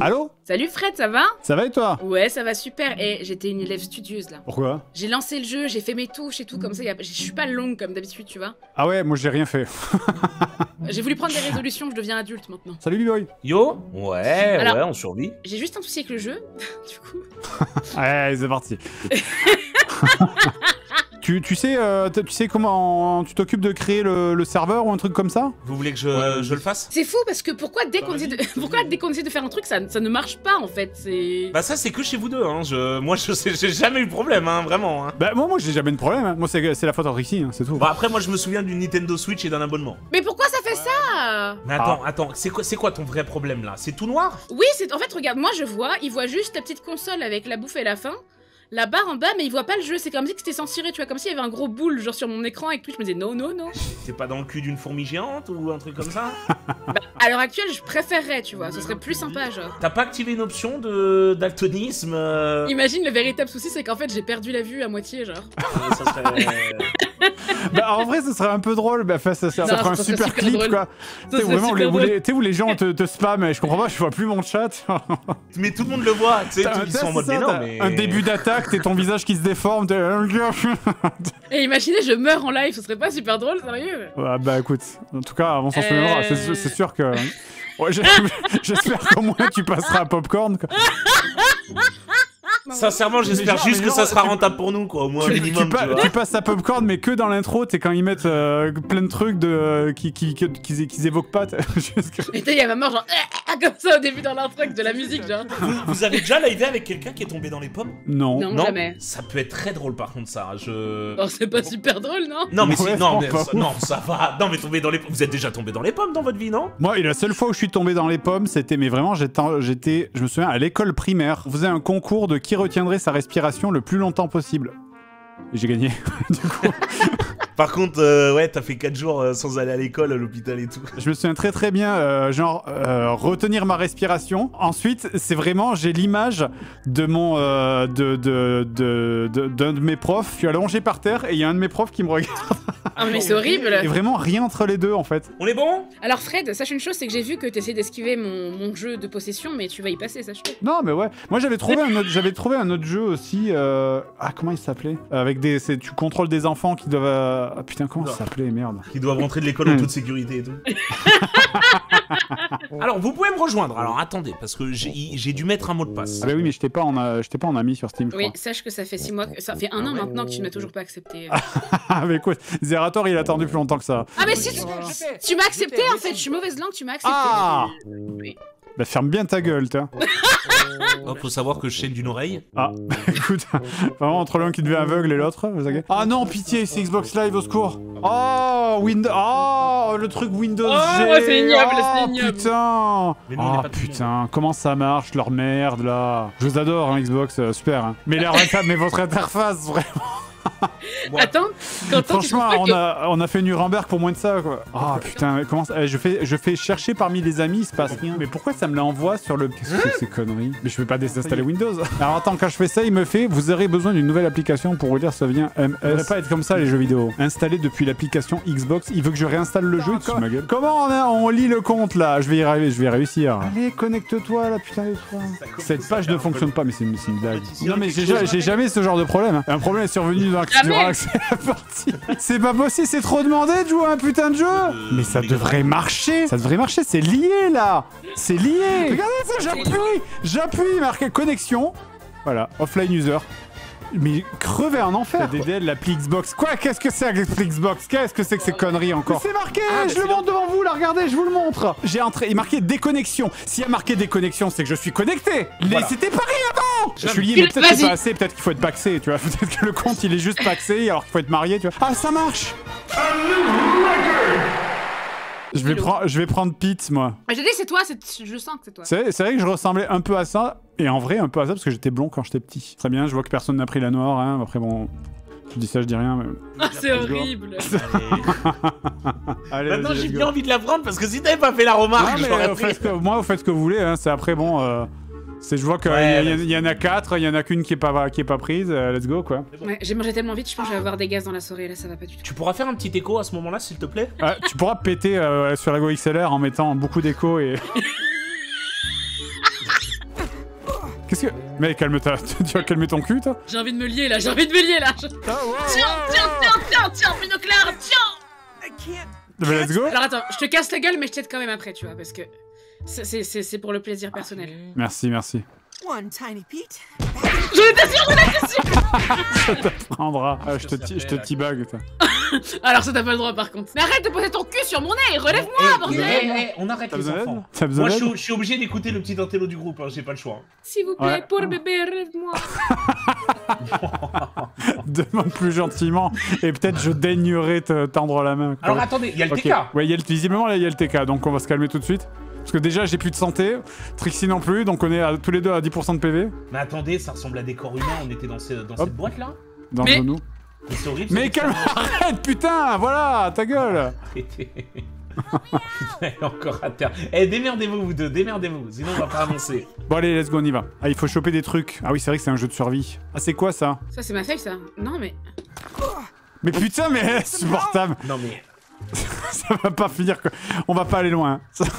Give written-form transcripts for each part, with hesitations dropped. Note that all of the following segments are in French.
Allô? Salut Fred, ça va? Ça va et toi? Ouais, ça va super. Et j'étais une élève studieuse là. Pourquoi? J'ai lancé le jeu, j'ai fait mes touches et tout comme ça. Je suis pas longue comme d'habitude, tu vois. Ah ouais, moi j'ai rien fait. J'ai voulu prendre des résolutions, je deviens adulte maintenant. Salut B-Boy. Yo. Ouais, Alors, ouais, on survit. J'ai juste un souci avec le jeu, du coup. Allez, c'est parti. Tu sais comment tu t'occupes de créer le serveur ou un truc comme ça? Vous voulez que je le fasse? C'est fou parce que pourquoi dès qu'on essaie de faire un truc, ça ne marche pas en fait. Bah ça c'est que chez vous deux, hein. Moi j'ai jamais eu de problème, hein, vraiment. Hein. Bah moi j'ai jamais eu de problème, hein. Moi c'est la faute à Trixie, hein, c'est tout. Bon après moi je me souviens d'une Nintendo Switch et d'un abonnement. Mais pourquoi ça fait ça? Mais attends, c'est quoi ton vrai problème là? C'est tout noir? Oui, en fait regarde, moi il voit juste la petite console avec la bouffe et la faim. La barre en bas, mais il voit pas le jeu, c'est comme si c'était censuré, tu vois, comme s'il y avait un gros boule genre sur mon écran et que puis je me disais non. T'es pas dans le cul d'une fourmi géante ou un truc comme ça? Bah, à l'heure actuelle, je préférerais, tu vois, ce serait plus sympa, genre. T'as pas activé une option de daltonisme Imagine, le véritable souci, c'est qu'en fait, j'ai perdu la vue à moitié, genre. Ça serait... Bah en vrai, ce serait un peu drôle, bah ça ferait un super clip, drôle. quoi. Tu sais, vraiment, où les gens te spamment, et je comprends pas, je vois plus mon chat. Mais tout le monde le voit, tu sais, ils sont en mode, mais non, mais... Un début d'attaque, t'es ton visage qui se déforme, t'es... Et imaginez, je meurs en live, ce serait pas super drôle, sérieux? Ouais, bah écoute, en tout cas, on s'en souviendra, c'est sûr que... Ouais, j'espère qu'au moins tu passeras à Popcorn, quoi. Sincèrement, j'espère juste que ça sera rentable pour nous, quoi, au moins un minimum, tu passes à Popcorn, mais que dans l'intro, t'es quand ils mettent plein de trucs qu'ils évoquent pas. Et il y a ma mort, genre, comme ça au début dans l'intro avec de la musique, genre. Vous avez déjà livé avec quelqu'un qui est tombé dans les pommes? Non. Non, jamais. Ça peut être très drôle par contre, ça. Oh, c'est pas super drôle, non? Non, mais ouais, non, ça va. Non, mais tomber dans les pommes. Vous êtes déjà tombé dans les pommes dans votre vie, non? Moi, et la seule fois où je suis tombé dans les pommes, c'était, mais vraiment, je me souviens, à l'école primaire, on faisait un concours de qui retiendrait sa respiration le plus longtemps possible. Et j'ai gagné, du coup. Par contre, ouais, t'as fait 4 jours sans aller à l'école, à l'hôpital et tout. Je me souviens très bien, retenir ma respiration. Ensuite, c'est vraiment, j'ai l'image de mon, d'un de mes profs. Je suis allongé par terre et il y a un de mes profs qui me regarde. Ah mais c'est horrible. Et vraiment rien entre les deux en fait. On est bon? Alors Fred, sache une chose, c'est que j'ai vu que t'essayais d'esquiver mon jeu de possession, mais tu vas y passer, sache-le. Non mais ouais, moi j'avais trouvé un autre jeu aussi. Ah comment il s'appelait? Avec tu contrôles des enfants qui doivent. Ah putain comment ça s'appelait, merde. Qui doivent rentrer de l'école en toute sécurité et tout. Alors vous pouvez me rejoindre. Alors attendez, parce que j'ai dû mettre un mot de passe. Ah bah oui mais je t'ai pas en ami sur Steam. Je oui, crois. sache que ça fait 6 mois, ça fait 1 an maintenant que tu ne m'as toujours pas accepté. Ah mais écoute, Zerator il a attendu plus longtemps que ça. Ah mais si tu m'as accepté en fait, je suis mauvaise langue, tu m'as accepté. Ah oui. Bah ferme bien ta gueule, toi. Oh, faut savoir que je chaîne d'une oreille. Ah, écoute, vraiment entre l'un qui devient aveugle et l'autre. Ah non, pitié, c'est Xbox Live, au secours. Oh, le truc Windows G. Oh, c'est ignoble, c'est ignoble. Putain. Mais nous, on est Oh pas putain, comment ça marche, leur merde, là. Je vous adore, hein, Xbox, super. Hein. Mais votre interface, vraiment. Bon. Attends, franchement, on a fait Nuremberg pour moins de ça, quoi. Ah putain, comment ça... je fais chercher parmi les amis, il se passe rien. Mais pourquoi ça me l'envoie sur le... Qu'est-ce que c'est ces conneries? Mais je peux pas désinstaller Windows. Alors attends, quand je fais ça, il me fait, vous aurez besoin d'une nouvelle application pour relire, ça vient MS. Ça devrait pas être comme ça les jeux vidéo. Installé depuis l'application Xbox, il veut que je réinstalle le jeu. Ma gueule. Comment on lit le compte là? Je vais y arriver, je vais réussir. Allez, connecte-toi là, putain de toi. Cette page ne fonctionne pas, mais c'est une blague. Non mais j'ai jamais ce genre de problème. Un problème est survenu dans la partie. C'est pas possible, c'est trop demandé de jouer à un putain de jeu. Mais ça devrait marcher. Ça devrait marcher, c'est lié là. C'est lié. Regardez ça, j'appuie, marqué connexion. Voilà, offline user. Mais crever en enfer. DDL, l'appli Xbox. Quoi? Qu'est-ce que c'est l'appli Xbox? Qu'est-ce que c'est que ces conneries encore? C'est marqué, je le montre devant vous, là, regardez, je vous le montre. J'ai entré, il est marqué déconnexion. S'il y a marqué déconnexion, c'est que je suis connecté. Voilà. C'était pareil avant. Je suis lié, mais peut-être c'est pas assez, peut-être qu'il faut être paxé, tu vois. Peut-être que le compte, il est juste paxé, alors qu'il faut être marié, tu vois. Ah, ça marche. Je vais prendre Pete, moi. J'ai dit c'est toi, je sens que c'est toi. C'est vrai que je ressemblais un peu à ça, et en vrai un peu à ça, parce que j'étais blond quand j'étais petit. Très bien, je vois que personne n'a pris la noire, hein. Après bon... Je dis ça, je dis rien, mais... Ah, c'est horrible. Allez, maintenant j'ai bien envie de la prendre, parce que si t'avais pas fait la remarque, je l'aurais pris. Moi, vous faites ce que vous voulez, hein. C'est après, bon... Je vois qu'il y en a 4, il y en a qu'une qui est pas prise, let's go quoi. Ouais, j'ai mangé tellement vite, je pense que je vais avoir des gaz dans la soirée, là ça va pas du tout. Tu pourras faire un petit écho à ce moment-là s'il te plaît? Tu pourras péter sur la Go XLR en mettant beaucoup d'écho et... Qu'est-ce que... Mais calme-toi, tu vas calmer ton cul, toi. J'ai envie de me lier là, j'ai envie de me lier là. Tiens, Pinoclard, tiens. Mais let's go. Alors attends, je te casse la gueule, mais je t'aide quand même après, tu vois, parce que c'est pour le plaisir personnel. Merci, merci. One tiny Pete. J'en étais sûre. Ça t'apprendra. Ah, je te teabag, toi. Alors ça t'as pas le droit par contre. Mais arrête de poser ton cul sur mon nez, relève-moi, bordel. On arrête T'as les besoin enfants. d'aide? T'as besoin Moi, d'aide? je suis obligé d'écouter le petit intello du groupe, hein, j'ai pas le choix. S'il vous plaît, Ouais. pour bébé, relève-moi. Demande plus gentiment et peut-être je daignerai te tendre la main. Alors attendez, il y a le Ok. TK. Ouais, visiblement là il y a le TK, donc on va se calmer tout de suite. Parce que déjà j'ai plus de santé, Trixie non plus, donc on est tous les deux à 10% de PV. Mais attendez, ça ressemble à des corps humains, on était dans cette boîte là. Dans Mais- nous. C'est horrible. Mais calme, arrête putain, voilà, ta gueule. Putain, elle est encore à terre. Eh, démerdez-vous vous deux, démerdez-vous, sinon on va pas avancer. Bon allez, let's go, on y va. Ah, il faut choper des trucs. Ah oui, c'est vrai que c'est un jeu de survie. Ah, c'est quoi ça? Ça c'est ma feuille ça. Non mais... Mais putain, mais insupportable. Non mais... Ça va pas finir, on va pas aller loin.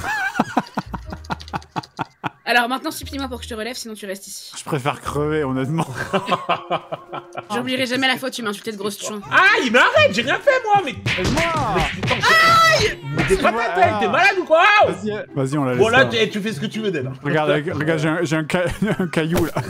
Alors maintenant supplie-moi pour que je te relève, sinon tu restes ici. Je préfère crever, honnêtement. J'oublierai jamais la fois où tu m'as insulté de grosse chon. Aïe, mais arrête, j'ai rien fait moi, mais... Aïe. Mais t'es pas ta tête, t'es malade ou quoi? Vas-y, on la laisse. Bon là, là. tu fais ce que tu veux d'elle. Regarde, j'ai un caillou là.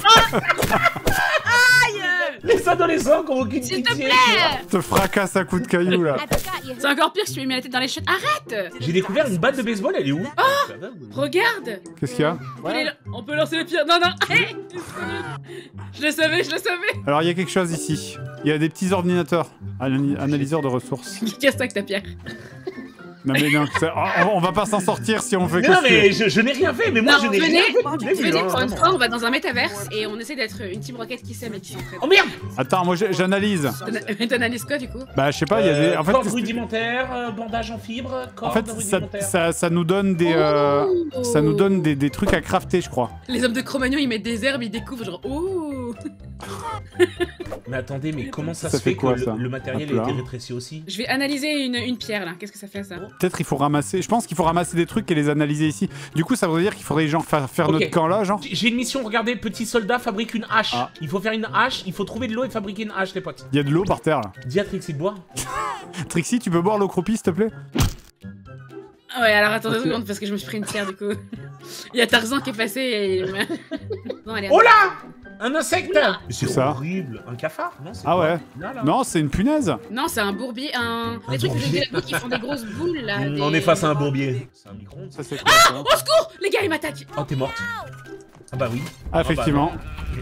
Les adolescents qui ont aucune S'il te pitié. plaît. Te fracasse à coups de caillou là. C'est encore pire que si tu lui mets la tête dans les chiottes. Arrête. J'ai découvert une batte de baseball, elle est où? Regarde. Qu'est-ce qu'il y a? On peut lancer les pierres. Non, non. Hey. Je le savais, je le savais. Alors il y a quelque chose ici. Il y a des petits ordinateurs. Analyseurs de ressources. Casse-toi avec ta pierre. Non mais non, on va pas s'en sortir si on fait Mais que non, ce mais je n'ai rien fait, mais moi Non, je n'ai venez, rien fait. venez, pour une fois, on va dans un métaverse et on essaie d'être une team rocket qui s'aime et qui s'entraide. Oh merde! Attends, moi j'analyse. T'analyses quoi du coup? Bah je sais pas, il y a des... En fait, Corde rudimentaire, bandage en fibre, en corde fait rudimentaire. ça nous donne des... Oh. Ça nous donne des trucs à crafter, je crois. Les hommes de Cro-Magnon ils mettent des herbes, ils découvrent genre oh. Mais attendez, mais comment ça Ça se fait fait quoi, que ça? le matériel Hop a là. été rétréci aussi? Je vais analyser une pierre là, qu'est-ce que ça fait ça? Peut-être il faut ramasser... Je pense qu'il faut ramasser des trucs et les analyser ici. Du coup, ça voudrait dire qu'il faudrait genre faire Ok. notre camp là, genre. J'ai une mission, regardez, petit soldat fabrique une hache. Ah. Il faut faire une hache, il faut trouver de l'eau et fabriquer une hache, les potes. Il y a de l'eau par terre là. Dis à Trixie de boire. Trixie, tu peux boire l'eau croupie, s'il te plaît? Ah ouais, alors attends 2 secondes parce que je me suis pris une pierre du coup. Il y a Tarzan qui est passé et... Non, allez, Oh là! Un insecte! C'est C'est ça. horrible. Un cafard? Non, c'est Ah quoi? ouais. Là, là. Non, c'est une punaise. Non, c'est un bourbier, les trucs que j'ai vu là-bas qui font des grosses boules là. On est face à un bourbier. C'est un micro-ondes. Ça, c'est quoi, ça Au secours! Les gars, ils m'attaquent! Oh, t'es morte. Ah bah oui. Ah, effectivement.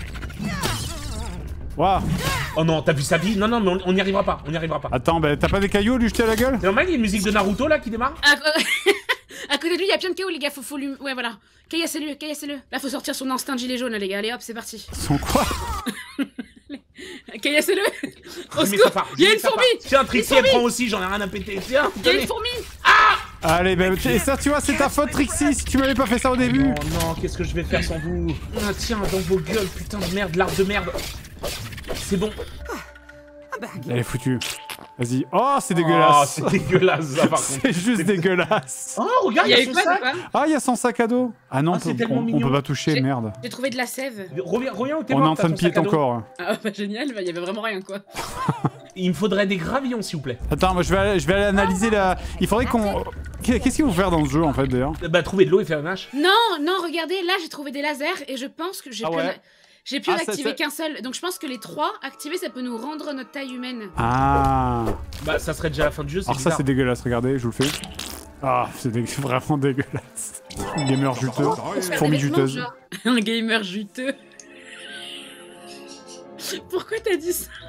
Waouh. Oh non, t'as vu sa vie? Non, non, mais on n'y arrivera pas. On n'y arrivera pas. Attends, bah t'as pas des cailloux à lui jeter à la gueule? C'est normal, il y a une musique de Naruto là qui démarre? À côté de lui, il y a plein de chaos, les gars, faut lui... Ouais, voilà. Caillassez-le, caillassez-le. Là, faut sortir son instinct de gilet jaune, les gars. Allez, hop, c'est parti. Son quoi? Caillassez-le. Au Je mets secours, sa part, il y a je une mets sa part. fourmi. Tiens, Trixie, elle prend aussi, j'en ai rien à péter. Tiens, Il y a tenez. une fourmi. Allez, bah, et ça, tu vois, c'est ta faute, Trixie, si tu m'avais pas fait ça au début. Oh non, qu'est-ce que je vais faire sans vous? Ah, tiens, dans vos gueules, putain de merde, l'arbre de merde. C'est bon. Elle est foutue. Vas-y. Oh, c'est Oh, dégueulasse. c'est dégueulasse, ça, par contre. C'est juste dégueulasse. Oh, regarde, Il y a il y eu a quoi, son sac. quoi? Ah, il y a son sac à dos. Ah non, Ah, c'est tellement on mignon. peut pas toucher, J'ai- merde. J'ai trouvé de la sève. Reviens où t'es On est mort, en t'as train de ton piller sac à ton dos. corps. Ah bah génial, bah, il y avait vraiment rien, quoi. Il me faudrait des gravillons, s'il vous plaît. Attends, moi je vais aller analyser la... Il faudrait qu'on... Qu'est-ce qu'il faut faire dans ce jeu, en fait, d'ailleurs? Bah, trouver de l'eau et faire une hache. Non, non, regardez, là, j'ai trouvé des lasers et je pense que j'ai Ah pu... ouais. J'ai pu Ah, en ça- activer ça- qu'un seul. Donc je pense que les 3 activés, ça peut nous rendre notre taille humaine. Ah. Bah, ça serait déjà la fin du jeu, c'est Alors ça, bizarre. c'est dégueulasse, regardez, je vous le fais. Ah, c'est vraiment dégueulasse. Gamer juteux. Faire Fourmi des vêtements, juteuse. genre. Un gamer juteux. Pourquoi t'as dit ça?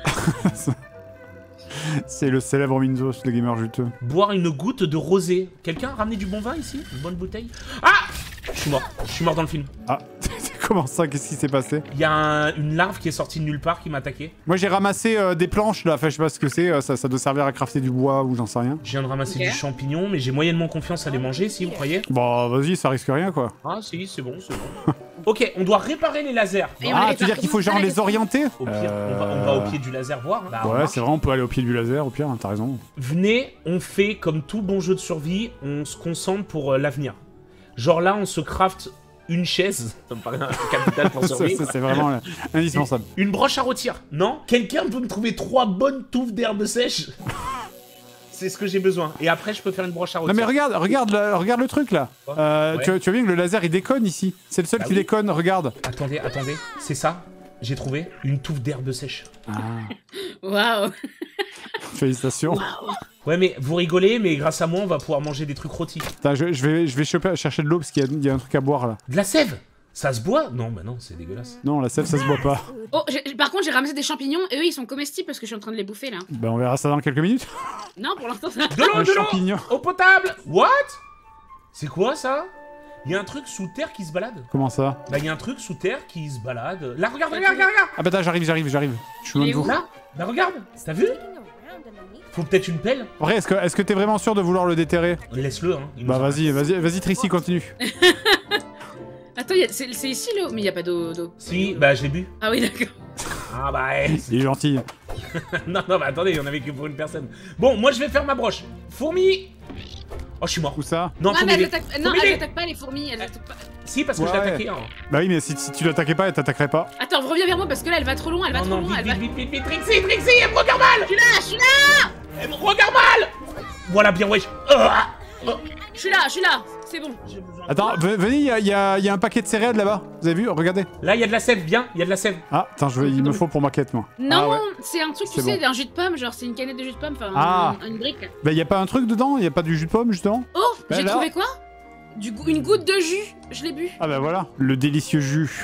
C'est le célèbre Minzos, le gamer juteux. Boire une goutte de rosé. Quelqu'un a ramené du bon vin ici? Une bonne bouteille? Ah! Je suis mort dans le film. Ah, comment ça? Qu'est-ce qui s'est passé? Il y a une larve qui est sortie de nulle part qui m'a attaqué. Moi j'ai ramassé des planches là, enfin je sais pas ce que c'est, ça doit servir à crafter du bois ou j'en sais rien. Je viens de ramasser Ok. du champignon, mais j'ai moyennement confiance à les manger, si vous croyez. Bon vas-y, ça risque rien quoi. Ah si, c'est bon, c'est bon. Ok, on doit réparer les lasers. Et on Ah, les tu veux dire répare qu'il faut comment genre ça, les orienter? Au pire, on va au pied du laser voir. Bah, on Ouais, marche. c'est vrai, on peut aller au pied du laser au pire, hein, t'as raison. Venez, on fait comme tout bon jeu de survie, on se concentre pour l'avenir. Genre là, on se craft une chaise, ça me paraît un capital pour survivre. C'est vraiment indispensable. Une broche à rôtir, non? Quelqu'un peut me trouver 3 bonnes touffes d'herbe sèche? C'est ce que j'ai besoin. Et après, je peux faire une broche à rôtir. Non mais regarde le truc là. Ouais. Tu vois bien que le laser il déconne ici. C'est le seul qui déconne, regarde. Attendez, c'est ça? J'ai trouvé une touffe d'herbe sèche. Waouh. Félicitations. Ouais, mais vous rigolez, mais grâce à moi, on va pouvoir manger des trucs rôtis. Attends, je vais chercher de l'eau parce qu'il y a un truc à boire là. De la sève? Ça se boit? Non, bah non, c'est dégueulasse. Non, la sève ça se boit pas. Oh, par contre, j'ai ramassé des champignons et eux, ils sont comestibles parce que je suis en train de les bouffer là. Bah on verra ça dans quelques minutes. Non, pour l'instant, ça. De l'eau, champignon. Eau potable. What? C'est quoi ça? Il y a un truc sous terre qui se balade. Comment ça? Bah, il y a un truc sous terre qui se balade. Là, regarde. Ah bah attends, j'arrive. Je suis loin de vous. Là, bah regarde. T'as vu? Faut peut-être une pelle. Après, est-ce que t'es vraiment sûr de vouloir le déterrer? Laisse-le, hein. Il nous Bah a- vas-y Trixie, continue. Attends, c'est ici l'eau, mais il y a pas d'eau. Si, bah je l'ai bu. Ah oui, d'accord. Ah bah, ouais. Il est gentil. non, bah attendez, il y en avait que pour une personne. Bon, moi je vais faire ma broche. Fourmi. Oh, je suis mort. Où ça? Non, Ah, faut mais elles m'aider. attaquent Faut m'aider. pas les fourmis, elles attaquent pas. Si, parce que je Ouais. l'ai attaqué. Hein. Bah oui, mais si tu l'attaquais pas, elle t'attaquerait pas. Attends, reviens vers moi parce que là, elle va trop loin, elle va trop Non, loin, elle va. vite, Trixie, elle me regarde mal. Je suis là. Elle me regarde mal. Voilà, bien, wesh. Je suis là, c'est bon. Attends, venez, il y a un paquet de céréales là-bas. Vous avez vu? Regardez. Là, il y a de la sève, bien, il y a de la sève. Ah, attends, il me faut pour ma quête, moi. Non, Ah ouais. c'est un truc, tu C'est sais, bon. d'un jus de pomme, genre c'est une canette de jus de pomme, enfin Ah. une brique. Bah y a pas un truc dedans? Y a pas du jus de pomme, justement? Oh, Bah j'ai là. trouvé quoi? Une goutte de jus, je l'ai bu. Ah bah voilà, le délicieux jus.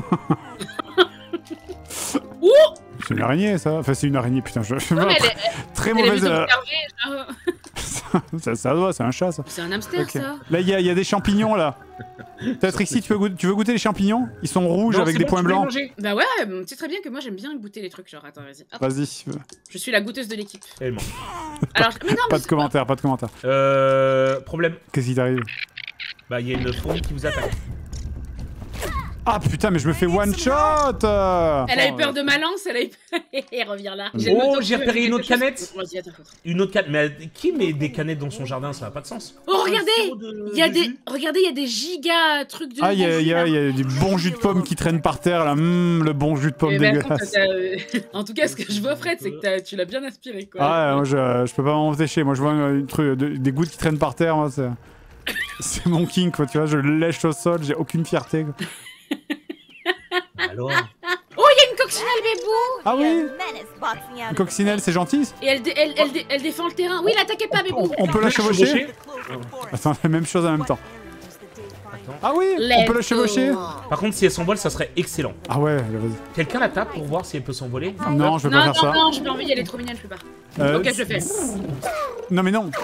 Ouh. C'est une araignée, ça. Enfin, c'est une araignée, putain. Non, mais Très elle est mauvaise... vite observée, genre. ça doit, c'est un chat, ça. C'est un hamster, Ok. ça. Là, il y a des champignons, là. Peut-être ici, tu veux goûter les champignons? Ils sont rouges Non, avec c'est des bon, points tu peux les blancs. manger. Bah ouais, c'est très bien que moi j'aime bien goûter les trucs, genre attends, vas-y. Hop. Vas-y. Je suis la goûteuse de l'équipe. Elle ment. Alors, mais non, Pas mais de commentaires, pas de commentaires. Problème. Qu'est-ce qui t'arrive? Bah, il y a une fourmi qui vous attaque. Ah putain, mais je me fais one shot. elle a eu peur de ma lance, elle a eu peur. Et reviens là. Oh, j'ai repéré une autre canette. Vas-y, attends. Une autre canette. Mais qui met des canettes dans son jardin? Ça n'a pas de sens. Oh, regardez, il y a de des, jus. regardez, il y a des giga trucs de. Ah, il y bons jus, là. a du bon jus de pomme qui traîne par terre, là. Le bon jus de pomme Eh ben, attends, dégueulasse. en tout cas, ce que je vois, Fred, c'est que tu l'as bien aspiré, quoi. Ah ouais, moi je peux pas m'en empêcher. Moi je vois des gouttes qui traînent par terre, moi c'est mon king quoi, tu vois, je le lèche au sol, j'ai aucune fierté quoi. Alors. Oh, il y a une coccinelle, bébou. Ah oui, Une une coccinelle c'est gentil. Et elle défend le terrain. Oui, l'attaquez pas, bébou. On peut la chevaucher. chevaucher. Attends, la même chose en même temps. Ah oui, on Let's peut la chevaucher. go. Par contre, si elle s'envole, ça serait excellent. Ah ouais, vas-y. Quelqu'un la tape pour voir si elle peut s'envoler? Non, je peux pas faire ça. Non, j'ai pas envie, elle est trop mignonne, je peux pas. Ok, je le fais. Non mais non.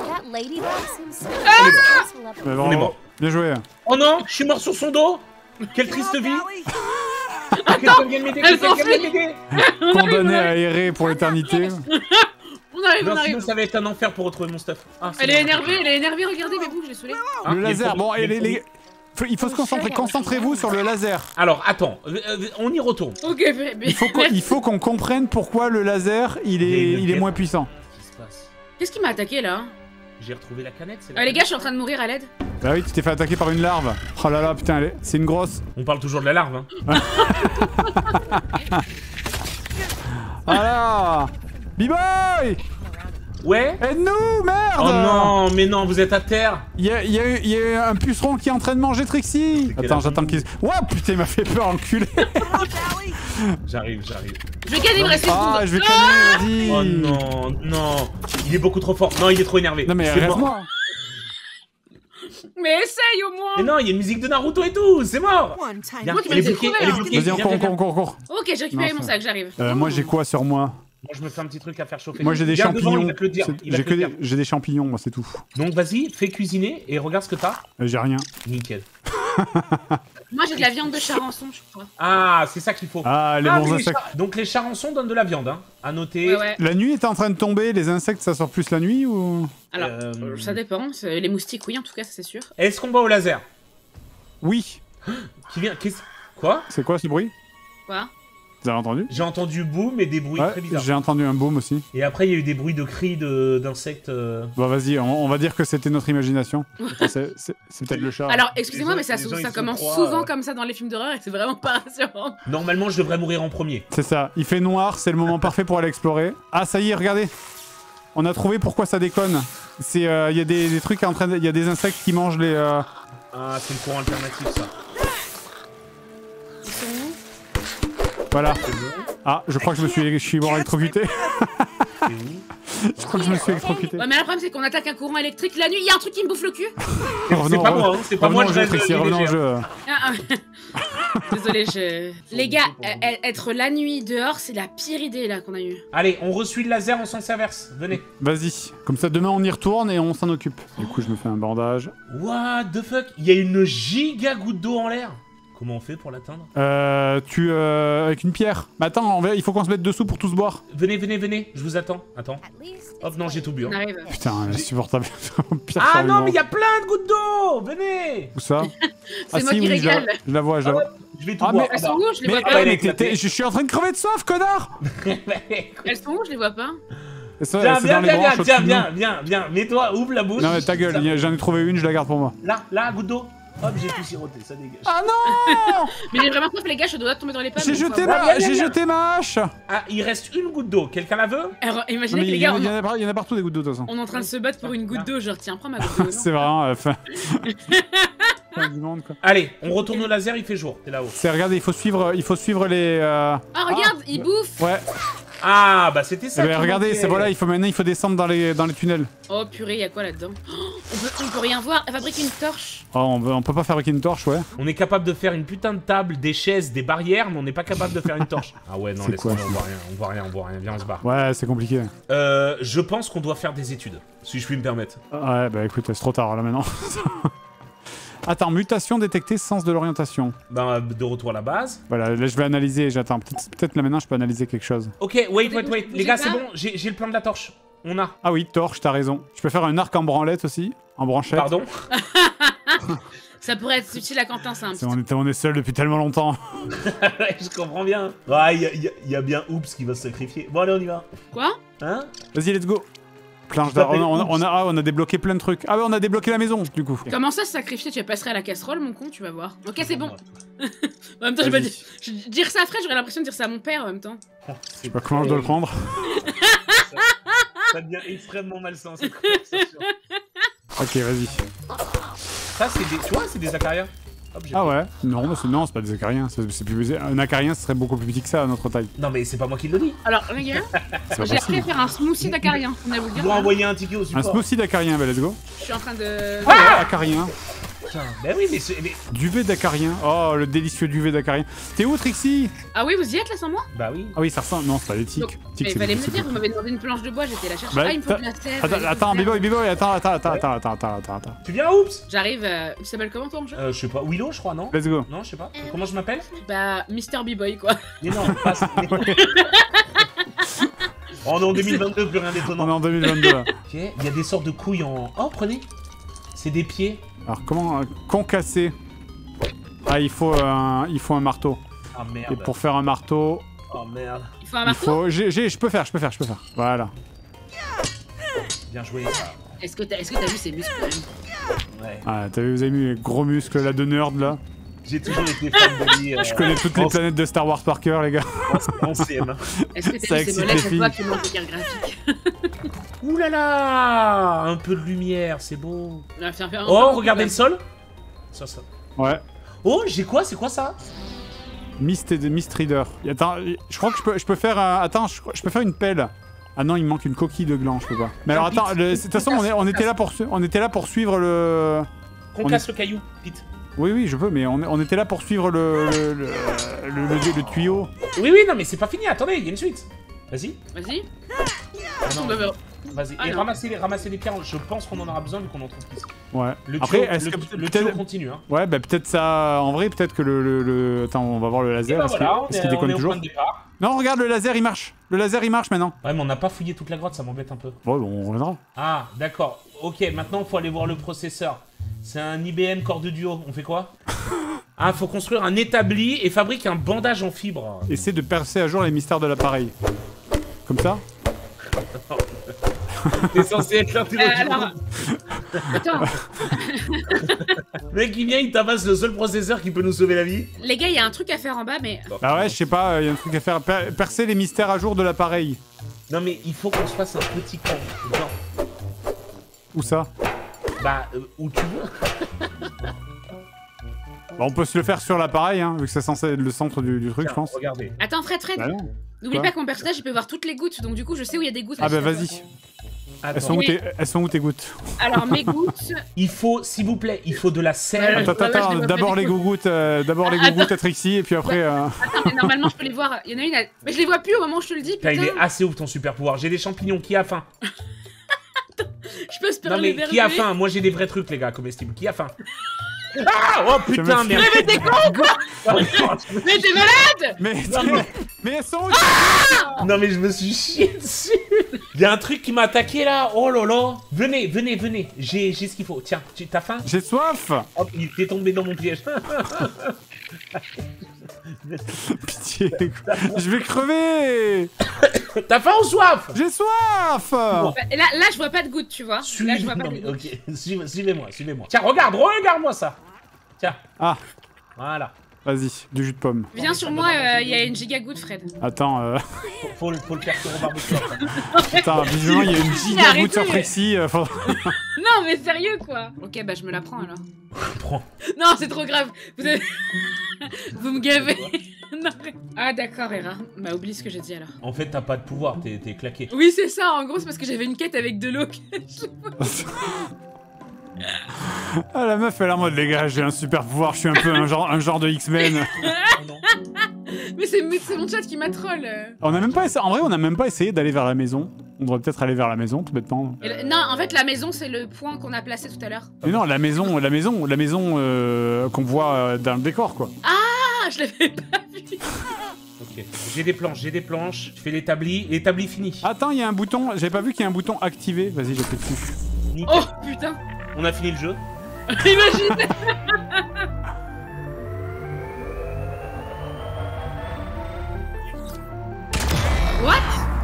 Mais On est bon, mort. bien joué. Oh non, je suis mort sur son dos. Quelle triste vie. Quelqu'un vient de m'aider, elle quelqu'un vient de s'enfuit. m'aider. Condamné à errer pour l'éternité. On arrive, Non, on sinon arrive. ça va être un enfer pour retrouver mon stuff. Ah, c'est Elle est bon. énervée, regardez, bébou, je l'ai saoulée. Hein, Le il y a laser, une bon, fourmi, et il y a une les... Il faut se concentrer, concentrez-vous sur le laser. Alors, attends, on y retourne. Ok, bébé. Il faut qu'on comprenne pourquoi le laser, il est moins puissant. Qu'est-ce qui se passe? Qu'est-ce qui m'a attaqué là? J'ai retrouvé la canette, c'est la Les gars, je canette. suis en train de mourir à l'aide. Bah oui, tu t'es fait attaquer par une larve. Oh là là, putain, c'est une grosse. On parle toujours de la larve, hein. Voilà. B-boy, Ouais. aide-nous, merde. Oh non, mais non, vous êtes à terre. Il y a eu un puceron qui est en train de manger Trixie. quel Attends, âge? j'attends qu'il... Ouah, putain, il m'a fait peur, enculé. J'arrive. Je vais gagner, il me reste une Ah, seconde. je vais canner, vas-y. Oh non. Il est beaucoup trop fort. Non, il est trop énervé. Non mais C'est mort. reste-moi. Mais essaye au moins. Mais non, il y a une musique de Naruto et tout, c'est mort. Viens, Moi qui elle est m'avais bloquée, trouvé, elle est hein. bloquée. Vas-y, Viens, viens. cours. Ok, j'ai récupéré Non, mon ça- sac, j'arrive. Moi, j'ai quoi sur moi? Moi, je me fais un petit truc à faire chauffer. Moi, j'ai des Viens devant, champignons. il va te le dire. Il va J'ai te le dire. j'ai des champignons, moi, c'est tout. Donc, vas-y, fais cuisiner et regarde ce que t'as. J'ai rien. Nickel. Moi, j'ai de la viande de charançon, je crois. Ah, c'est ça qu'il faut. Ah, les bons mais insectes. Donc, les charançons donnent de la viande, hein. À noter. Ouais. La nuit est en train de tomber, les insectes, ça sort plus la nuit ou... Alors, ça dépend. Les moustiques, oui, en tout cas, ça c'est sûr. Est-ce qu'on va au laser? Oui. Qui vient? Qu'est-ce... Quoi? C'est quoi ce bruit? Quoi? Vous avez entendu? J'ai entendu boum et des bruits très bizarres. J'ai entendu un boom aussi. Et après, il y a eu des bruits de cris d'insectes. Bon, vas-y, on va dire que c'était notre imagination. C'est peut-être le chat. Alors, excusez-moi, Les mais ça, gens, ils ça se commence croient, souvent comme ça dans les films d'horreur et c'est vraiment pas rassurant. Normalement, je devrais mourir en premier. C'est ça. Il fait noir, c'est le moment parfait pour aller explorer. Ah, ça y est, regardez. On a trouvé pourquoi ça déconne. C'est, il y a des trucs en train, il y a des insectes qui mangent les. Ah, c'est le courant alternatif, ça. Ils sont où? Voilà. Ah, je crois que je suis mort électrocuté. C'est où? Je crois que je me suis électrocuté. Ouais, mais le problème, c'est qu'on attaque un courant électrique la nuit, il y a un truc qui me bouffe le cul. C'est pas moi, hein, c'est pas moi, Revenons je au jeu, reste Trixie, revenons au légère. jeu. Ah, désolé, Les gars, être la nuit dehors, c'est la pire idée là qu'on a eue. Allez, on reçoit le laser en sens inverse. Venez. Vas-y. Comme ça, demain, on y retourne et on s'en occupe. Du coup, je me fais un bandage. What the fuck? Il y a une giga goutte d'eau en l'air. Comment on fait pour l'atteindre? Avec une pierre. Mais attends, il faut qu'on se mette dessous pour tous boire. Venez, venez, venez. Je vous attends. Attends. Hop, non, j'ai tout bu. On Hein. arrive. Putain, insupportable. Pire Ah survivant. non, mais il y a plein de gouttes d'eau. Venez. Où ça? C'est moi qui oui, régale. je la vois, je la Ah vois. ouais, je vais tout Ah, boire. Elles sont où? Je les Mais, vois Ah, pas. elle est mais éclatée. je suis en train de crever de soif, connard! Elles sont où? Je les vois pas. Ça, Viens, c'est viens, dans les viens, branches viens, au-dessus de viens, nous. viens, viens. Mets-toi, ouvre la bouche. Non mais ta gueule, j'en ai trouvé une, je la garde pour moi. Là, goutte d'eau. Hop, j'ai tout siroté, ça dégage. Ah non! Mais j'ai vraiment soif, les gars, je dois tomber dans les pommes. J'ai donc, jeté enfin, Viens, viens, j'ai viens. jeté ma hache! Ah, il reste une goutte d'eau. Quelqu'un la veut? Alors, Non, imaginez mais que les il y gars, en a- il y en a partout des gouttes d'eau de toute façon. on est en train de se battre pour une goutte d'eau, genre tiens, prends ma goutte d'eau. non C'est vraiment fin du monde quoi. Allez, on retourne au laser, il fait jour. T'es là-haut. C'est regardez, il faut suivre les. Ah, regarde, il bouffe. Ouais. Ah, bah c'était Eh ça. ben, qui regardez, manquait. c'est voilà, il faut descendre dans les tunnels. Oh purée, y'a quoi là-dedans? On peut rien voir. Elle fabrique une torche. Oh, on peut pas fabriquer une torche, ouais. On est capable de faire une putain de table, des chaises, des barrières, mais on n'est pas capable de faire une torche. Ah ouais, non, C'est laisse-moi, quoi, on voit rien, on voit rien, on voit rien. Viens, on se barre. Ouais, c'est compliqué. Je pense qu'on doit faire des études, si je puis me permettre. Ouais, bah écoute, c'est trop tard là maintenant. Attends, mutation détectée, sens de l'orientation. Ben, de retour à la base. Voilà, là je vais analyser, j'attends. Peut-être là maintenant je peux analyser quelque chose. Ok, wait. Les gars, J'ai c'est pas. bon, j'ai le plan de la torche. On a. Ah oui, torche, t'as raison. Je peux faire un arc en branlette aussi, en branchette. Pardon. Ça pourrait être utile à Quentin, c'est un petit. On est seul depuis tellement longtemps. Je comprends bien. Ouais, il y a bien Oops qui va se sacrifier. Bon, allez, on y va. Quoi? Hein? Vas-y, let's go. Planche Je t'appelle on a débloqué plein de trucs. Ah ouais, on a débloqué la maison, du coup. Comment ça se sacrifier? Tu passerais à la casserole, mon con, tu vas voir. Ok, c'est bon. En même temps, je vais Vas-y. dire ça après, j'aurais l'impression de dire ça à mon père en même temps. Je sais pas comment je dois le prendre. Ça devient extrêmement malsain cette conversation. Ok, vas-y. Ça, c'est des. Tu vois, c'est des acariens. Hop, j'ai Ah pris. ouais. Non, c'est pas des acariens. Un acarien, ce serait beaucoup plus petit que ça à notre taille. Non, mais c'est pas moi qui le dis. Alors, les gars, C'est pas j'ai appris à possible. faire un smoothie d'acarien. On a vous le Je dire. dois hein. envoyer un ticket au Un support. smoothie d'acarien, bah let's go. Je suis en train de. Ah ouais, acarien. Putain, ben oui, mais. Duvet d'acarien. Oh, le délicieux duvet d'acarien. T'es où, Trixie? Ah oui, vous y êtes là sans moi? Bah oui. Ah oui, ça ressemble. Non, c'est pas des tiques. Donc, Tiques, mais il c'est fallait me des- le dire, vous m'avez demandé une planche de bois, j'étais la chercher. Bah, Ah, il me faut de la sève. Attends, B-boy, attends. Tu viens, Oops? J'arrive, tu t'appelles comment ton jeu? Je sais pas. Willow, je crois, non? Let's go. Non, je sais pas. Comment je m'appelle? Bah, Mister B-Boy quoi. Mais non, pas. On est en 2022, plus rien On est d'étonnant. en 2022 là. Ok, il y a des sortes de couilles en. Oh, prenez. C'est des pieds. Alors comment concasser? Ah, il faut un marteau. Ah merde. Et pour faire un marteau, Oh merde. Il faut un il marteau? faut. Je peux faire. Voilà. Bien joué. Est-ce que t'as vu ces muscles quand même? Ouais. Ah, t'as vu, vous avez mis les gros muscles là de nerd là. J'ai toujours été fan de lui. Je connais toutes les planètes de Star Wars par cœur, les gars. En CM. Est-ce que Ça t'as vu excite ces mollets les chaque filles. fois qui montent les cartes graphiques? Ouh là là. Un peu de lumière, c'est beau. Là, viens faire un Oh, peu, regardez quoi. le sol. Ça. Ouais. Oh, j'ai quoi? C'est quoi ça? Mist Reader. Attends, je crois que je peux faire. Attends, je peux faire une pelle. Ah non, il me manque une coquille de gland, je peux pas. Mais alors attends, de toute façon, on était là pour suivre le. Qu'on casse le caillou, vite. Oui, je peux, mais on était là pour suivre le tuyau. Oui, non, mais c'est pas fini. Attendez, il y a une suite. Vas-y. Vas-y. Ah non, Bah, bah, vas-y. Ah Et non. ramasser les pierres. Je pense qu'on en aura besoin vu qu'on en trouve plus. Ouais. Le Après, tuyau, est-ce que le peut-être. tuyau continue, hein. Ouais, bah peut-être ça. En vrai, peut-être que le. Attends, on va voir le Et laser. bah Est-ce voilà, qu'il déconne on est au toujours? point de départ. Non, regarde, le laser il marche. Le laser il marche maintenant. Ouais, mais on n'a pas fouillé toute la grotte, ça m'embête un peu. Bon, on reviendra. Ah, d'accord. Ok, maintenant il faut aller voir le processeur. C'est un IBM Core de Duo. On fait quoi? Ah, faut construire un établi et fabrique un bandage en fibre. Essaie de percer à jour les mystères de l'appareil. Comme ça. T'es censé être l'intelligent. Alors... Attends. Le mec il vient, il tabasse le seul processeur qui peut nous sauver la vie. Les gars, il y a un truc à faire en bas, mais... Ah ouais, je sais pas, il y a un truc à faire. Percer les mystères à jour de l'appareil. Non mais il faut qu'on se fasse un petit camp. Genre, Où ça? bah, où tu veux. Bah, on peut se le faire sur l'appareil, hein, vu que c'est censé être le centre du truc, Tiens, je pense. regardez. Attends, Fred, Bah non. n'oublie Quoi pas que mon personnage, il peut voir toutes les gouttes, donc du coup, je sais où il y a des gouttes. Ah bah je sais vas-y. Elles Attends. sont où tes gouttes? Alors, mes gouttes... Il faut, s'il vous plaît, il faut de la sève. Attends, ouais, je les attends, vois d'abord pas les du coup. gougouttes, à Trixie, et puis après... Attends, mais normalement, je peux les voir. Il y en a une... Mais je les vois plus au moment où je te le dis, Putain, putain. il est assez ouf ton super pouvoir. J'ai des champignons, qui a faim? Je peux espérer Non mais les qui a verder. faim? Moi j'ai des vrais trucs les gars comestibles. Qui a faim? Ah! Oh putain, me merde! Mais t'es con, quoi! Mais t'es malade! Mais elles sont où? Non mais je me suis chié dessus. Il y a un truc qui m'a attaqué là. Oh là là. Venez, venez, venez. J'ai ce qu'il faut. Tiens, t'as faim? J'ai soif. Hop, il est tombé dans mon piège. Pitié, quoi. Je vais crever. T'as faim ou soif? J'ai soif. Bah, là, je vois pas de gouttes, tu vois. Là, je vois pas Non, de mais, gouttes. ok, suivez-moi, suivez-moi. Tiens, regarde-moi ça. Tiens, Ah, voilà. vas-y, du jus de pomme. Viens sur moi, il y a une giga goutte, Fred. Attends, Faut le faire sur au barbecue. putain, visiblement il y a une giga Arrêtez. goutte sur Trixie. Non, mais sérieux, quoi. Ok, bah je me la prends alors. Prends. Non, c'est trop grave. Vous, avez... Vous me gavez. Non, mais... Ah, d'accord, Hera. Bah, oublie ce que j'ai dit alors. En fait, t'as pas de pouvoir, t'es claqué. Oui, c'est ça. En gros, c'est parce que j'avais une quête avec de l'eau. Ah, la meuf elle est en mode, les gars, j'ai un super pouvoir, je suis un peu un genre de X-Men. Mais c'est mon chat qui m'a troll. On a même pas essayé, en vrai, on a même pas essayé d'aller vers la maison. On devrait peut-être aller vers la maison, tout bêtement. Non, en fait, la maison, c'est le point qu'on a placé tout à l'heure. Mais non, la maison qu'on voit dans le décor, quoi. Ah, je l'avais pas vu. Ok, j'ai des planches, je fais l'établi fini. Attends, il y a un bouton, j'avais pas vu qu'il y a un bouton activé. Vas-y, j'ai fait dessus. Nickel. Oh, putain. On a fini le jeu. Imagine. What?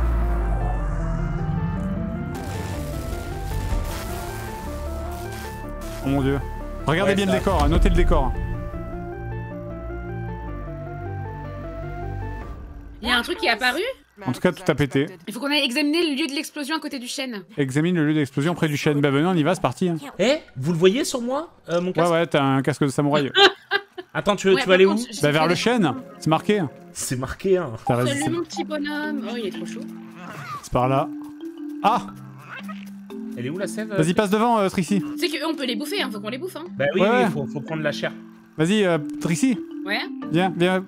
Oh mon dieu. Regardez Ouais, bien ça. le décor, notez le décor. Il y a un truc qui est apparu. En tout cas, tout a pété. Il faut qu'on aille examiner le lieu de l'explosion à côté du chêne. Examine le lieu d'explosion près du chêne. Bah venez, on y va, c'est parti. Hein. Eh, vous le voyez sur moi, mon Ouais, casque? ouais, t'as un casque de samouraï. Attends, tu veux Ouais, aller par où? contre, Bah vers le chêne, c'est marqué. C'est marqué, hein. T'as raison, Salut mon petit bonhomme. Oh, il est trop chaud. c'est par là. Ah, Elle est où la sève? vas-y, passe devant, Trixie. C'est qu'eux, on peut les bouffer, hein. Faut qu'on les bouffe, hein. Bah oui, Ouais. oui, faut prendre la chair. Vas-y, Trixie, Ouais. viens, viens.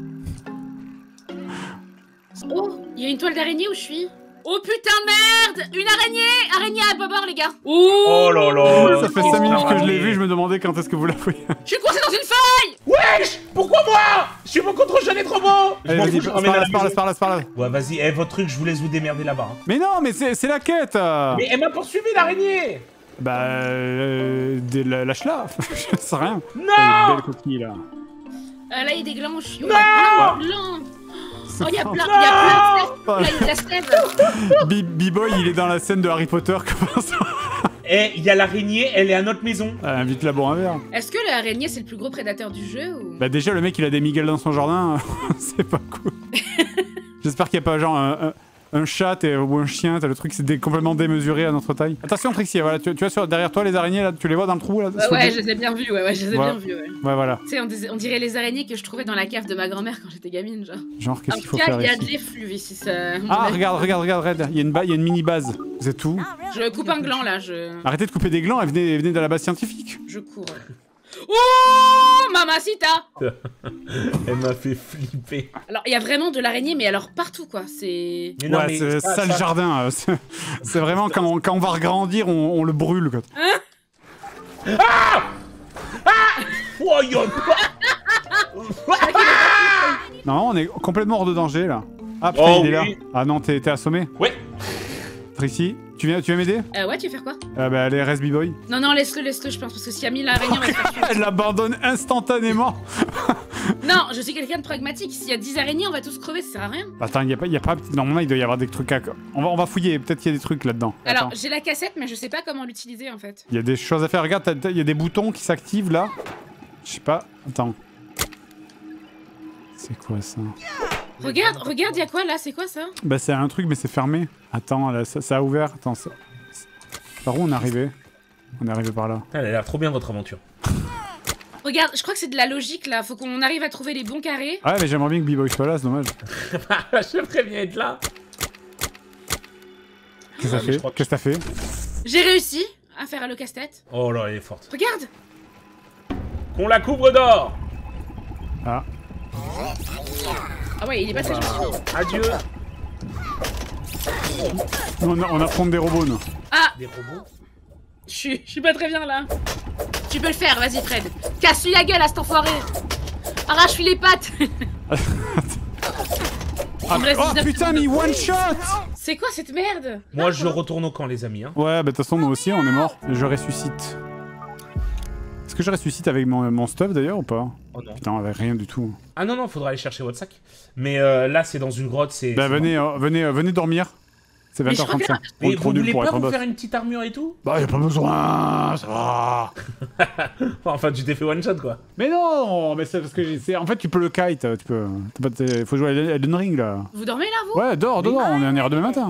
Oh, il y a une toile d'araignée où je suis. Oh putain de merde! Une araignée! Araignée à bobord, les gars! Oh, Oh là là. Ça fait 5 minutes que je l'ai vu, je me demandais quand est-ce que vous la voyez. Je suis coincé dans une feuille! Wesh! Pourquoi moi? Je suis beaucoup trop jeune et trop beau! Je Allez, m'en vas-y, fous, je ramène à la maison. c'est par là. Ouais, vas-y, eh, votre truc, je vous laisse vous démerder là-bas. Hein. Mais non, mais c'est la quête. Mais elle m'a poursuivi, l'araignée! Bah, lâche-la. Je sais rien. Non! Une belle coquille, là. Là, il y a des glands. Oh, il y Non! a plein de glands. Oh, il y a plein de sève. Là, il y a de la sève. B-Boy, il est dans la scène de Harry Potter, comme ça. Eh, il y a l'araignée, elle est à notre maison. Invite-la boire un verre. Est-ce que l'araignée, c'est le plus gros prédateur du jeu ou... Bah déjà, le mec, il a des miguels dans son jardin. C'est pas cool. J'espère qu'il n'y a pas genre un chat ou un chien. T'as le truc, c'est complètement démesuré à notre taille. Attention, Trixie, voilà, tu vois derrière toi les araignées, là, tu les vois dans le trou, là. Ouais, je les ai bien vues, ouais, je les ai bien vues, ouais. Ouais, voilà. Tu sais, on dirait les araignées que je trouvais dans la cave de ma grand-mère quand j'étais gamine, genre. Genre, qu'est-ce qu'il faut En tout cas, faire il y a de ici? l'effluve ici, ça... Ah, regarde, Red. Il y a une mini-base. Vous êtes où? Je coupe un gland, là, Arrêtez de couper des glands et venez dans la base scientifique. Je cours. Oh, mamacita! Elle m'a fait flipper. Alors, il y a vraiment de l'araignée, mais alors partout, quoi. C'est... Mais non, Ouais, mais c'est ça le jardin. C'est vraiment quand on va regrandir, on le brûle, quoi. Oh, yo. Non, on est complètement hors de danger, là. Ah putain, Oh, il est là. oui. Ah non, t'es assommé. Ouais. Trixie, Tu viens m'aider? Ouais, tu veux faire quoi? Bah allez, reste B-Boy. Non, non, laisse-le, je pense, parce que s'il y a mis l'araignée, on va se faire tuer. Elle l'abandonne instantanément. Non, je suis quelqu'un de pragmatique. S'il y a 10 araignées, on va tous crever, ça sert à rien. Attends, y a pas... Normalement, il doit y avoir des trucs à... On va fouiller, peut-être qu'il y a des trucs là-dedans. Alors, j'ai la cassette, mais je sais pas comment l'utiliser, en fait. Il y a des choses à faire. Regarde, il y a des boutons qui s'activent, là. Je sais pas. Attends. C'est quoi, ça? Regarde, y'a quoi, là? C'est quoi, ça? Bah, c'est un truc, mais c'est fermé. Attends, là, ça a ouvert. Attends, ça... Par où on est arrivé? On est arrivé par là. Elle a l'air trop bien, votre aventure. Regarde, je crois que c'est de la logique, là. Faut qu'on arrive à trouver les bons carrés. Ouais, mais j'aimerais bien que B-Boy soit là, c'est dommage. J'aimerais bien être là. Qu'est-ce que ça fait? Qu'est-ce que t'as fait? J'ai réussi à faire le casse-tête. Oh là, elle est forte. Regarde! Qu'on la couvre d'or. Ah. Ah ouais, il est pas très gentil. Adieu. On affronte des robots, nous. Ah! Des robots? Je suis pas très bien, là. Tu peux le faire, vas-y, Fred. Casse-lui la gueule à cet enfoiré. Arrache-lui les pattes. Ah, oh putain, mais one shot! C'est quoi cette merde? Moi, je retourne au camp, les amis. Hein. Ouais, bah de toute façon, nous aussi, on est mort. Je ressuscite. Est-ce que je ressuscite avec mon stuff d'ailleurs ou pas? Oh non. Putain, avec rien du tout. Ah non, non, faudra aller chercher votre sac. Mais là, c'est dans une grotte, c'est... Bah venez dormir. C'est 20h35. Mais vous voulez pas vous boss. faire une petite armure et tout? Bah y'a pas besoin, ça va. Enfin, tu t'es fait one shot, quoi. Mais non, mais c'est parce que en fait tu peux le kite, tu peux... Faut jouer à Elden Ring là. Vous dormez là, vous? Ouais, dors, on est en demain matin.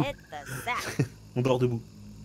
On dort debout.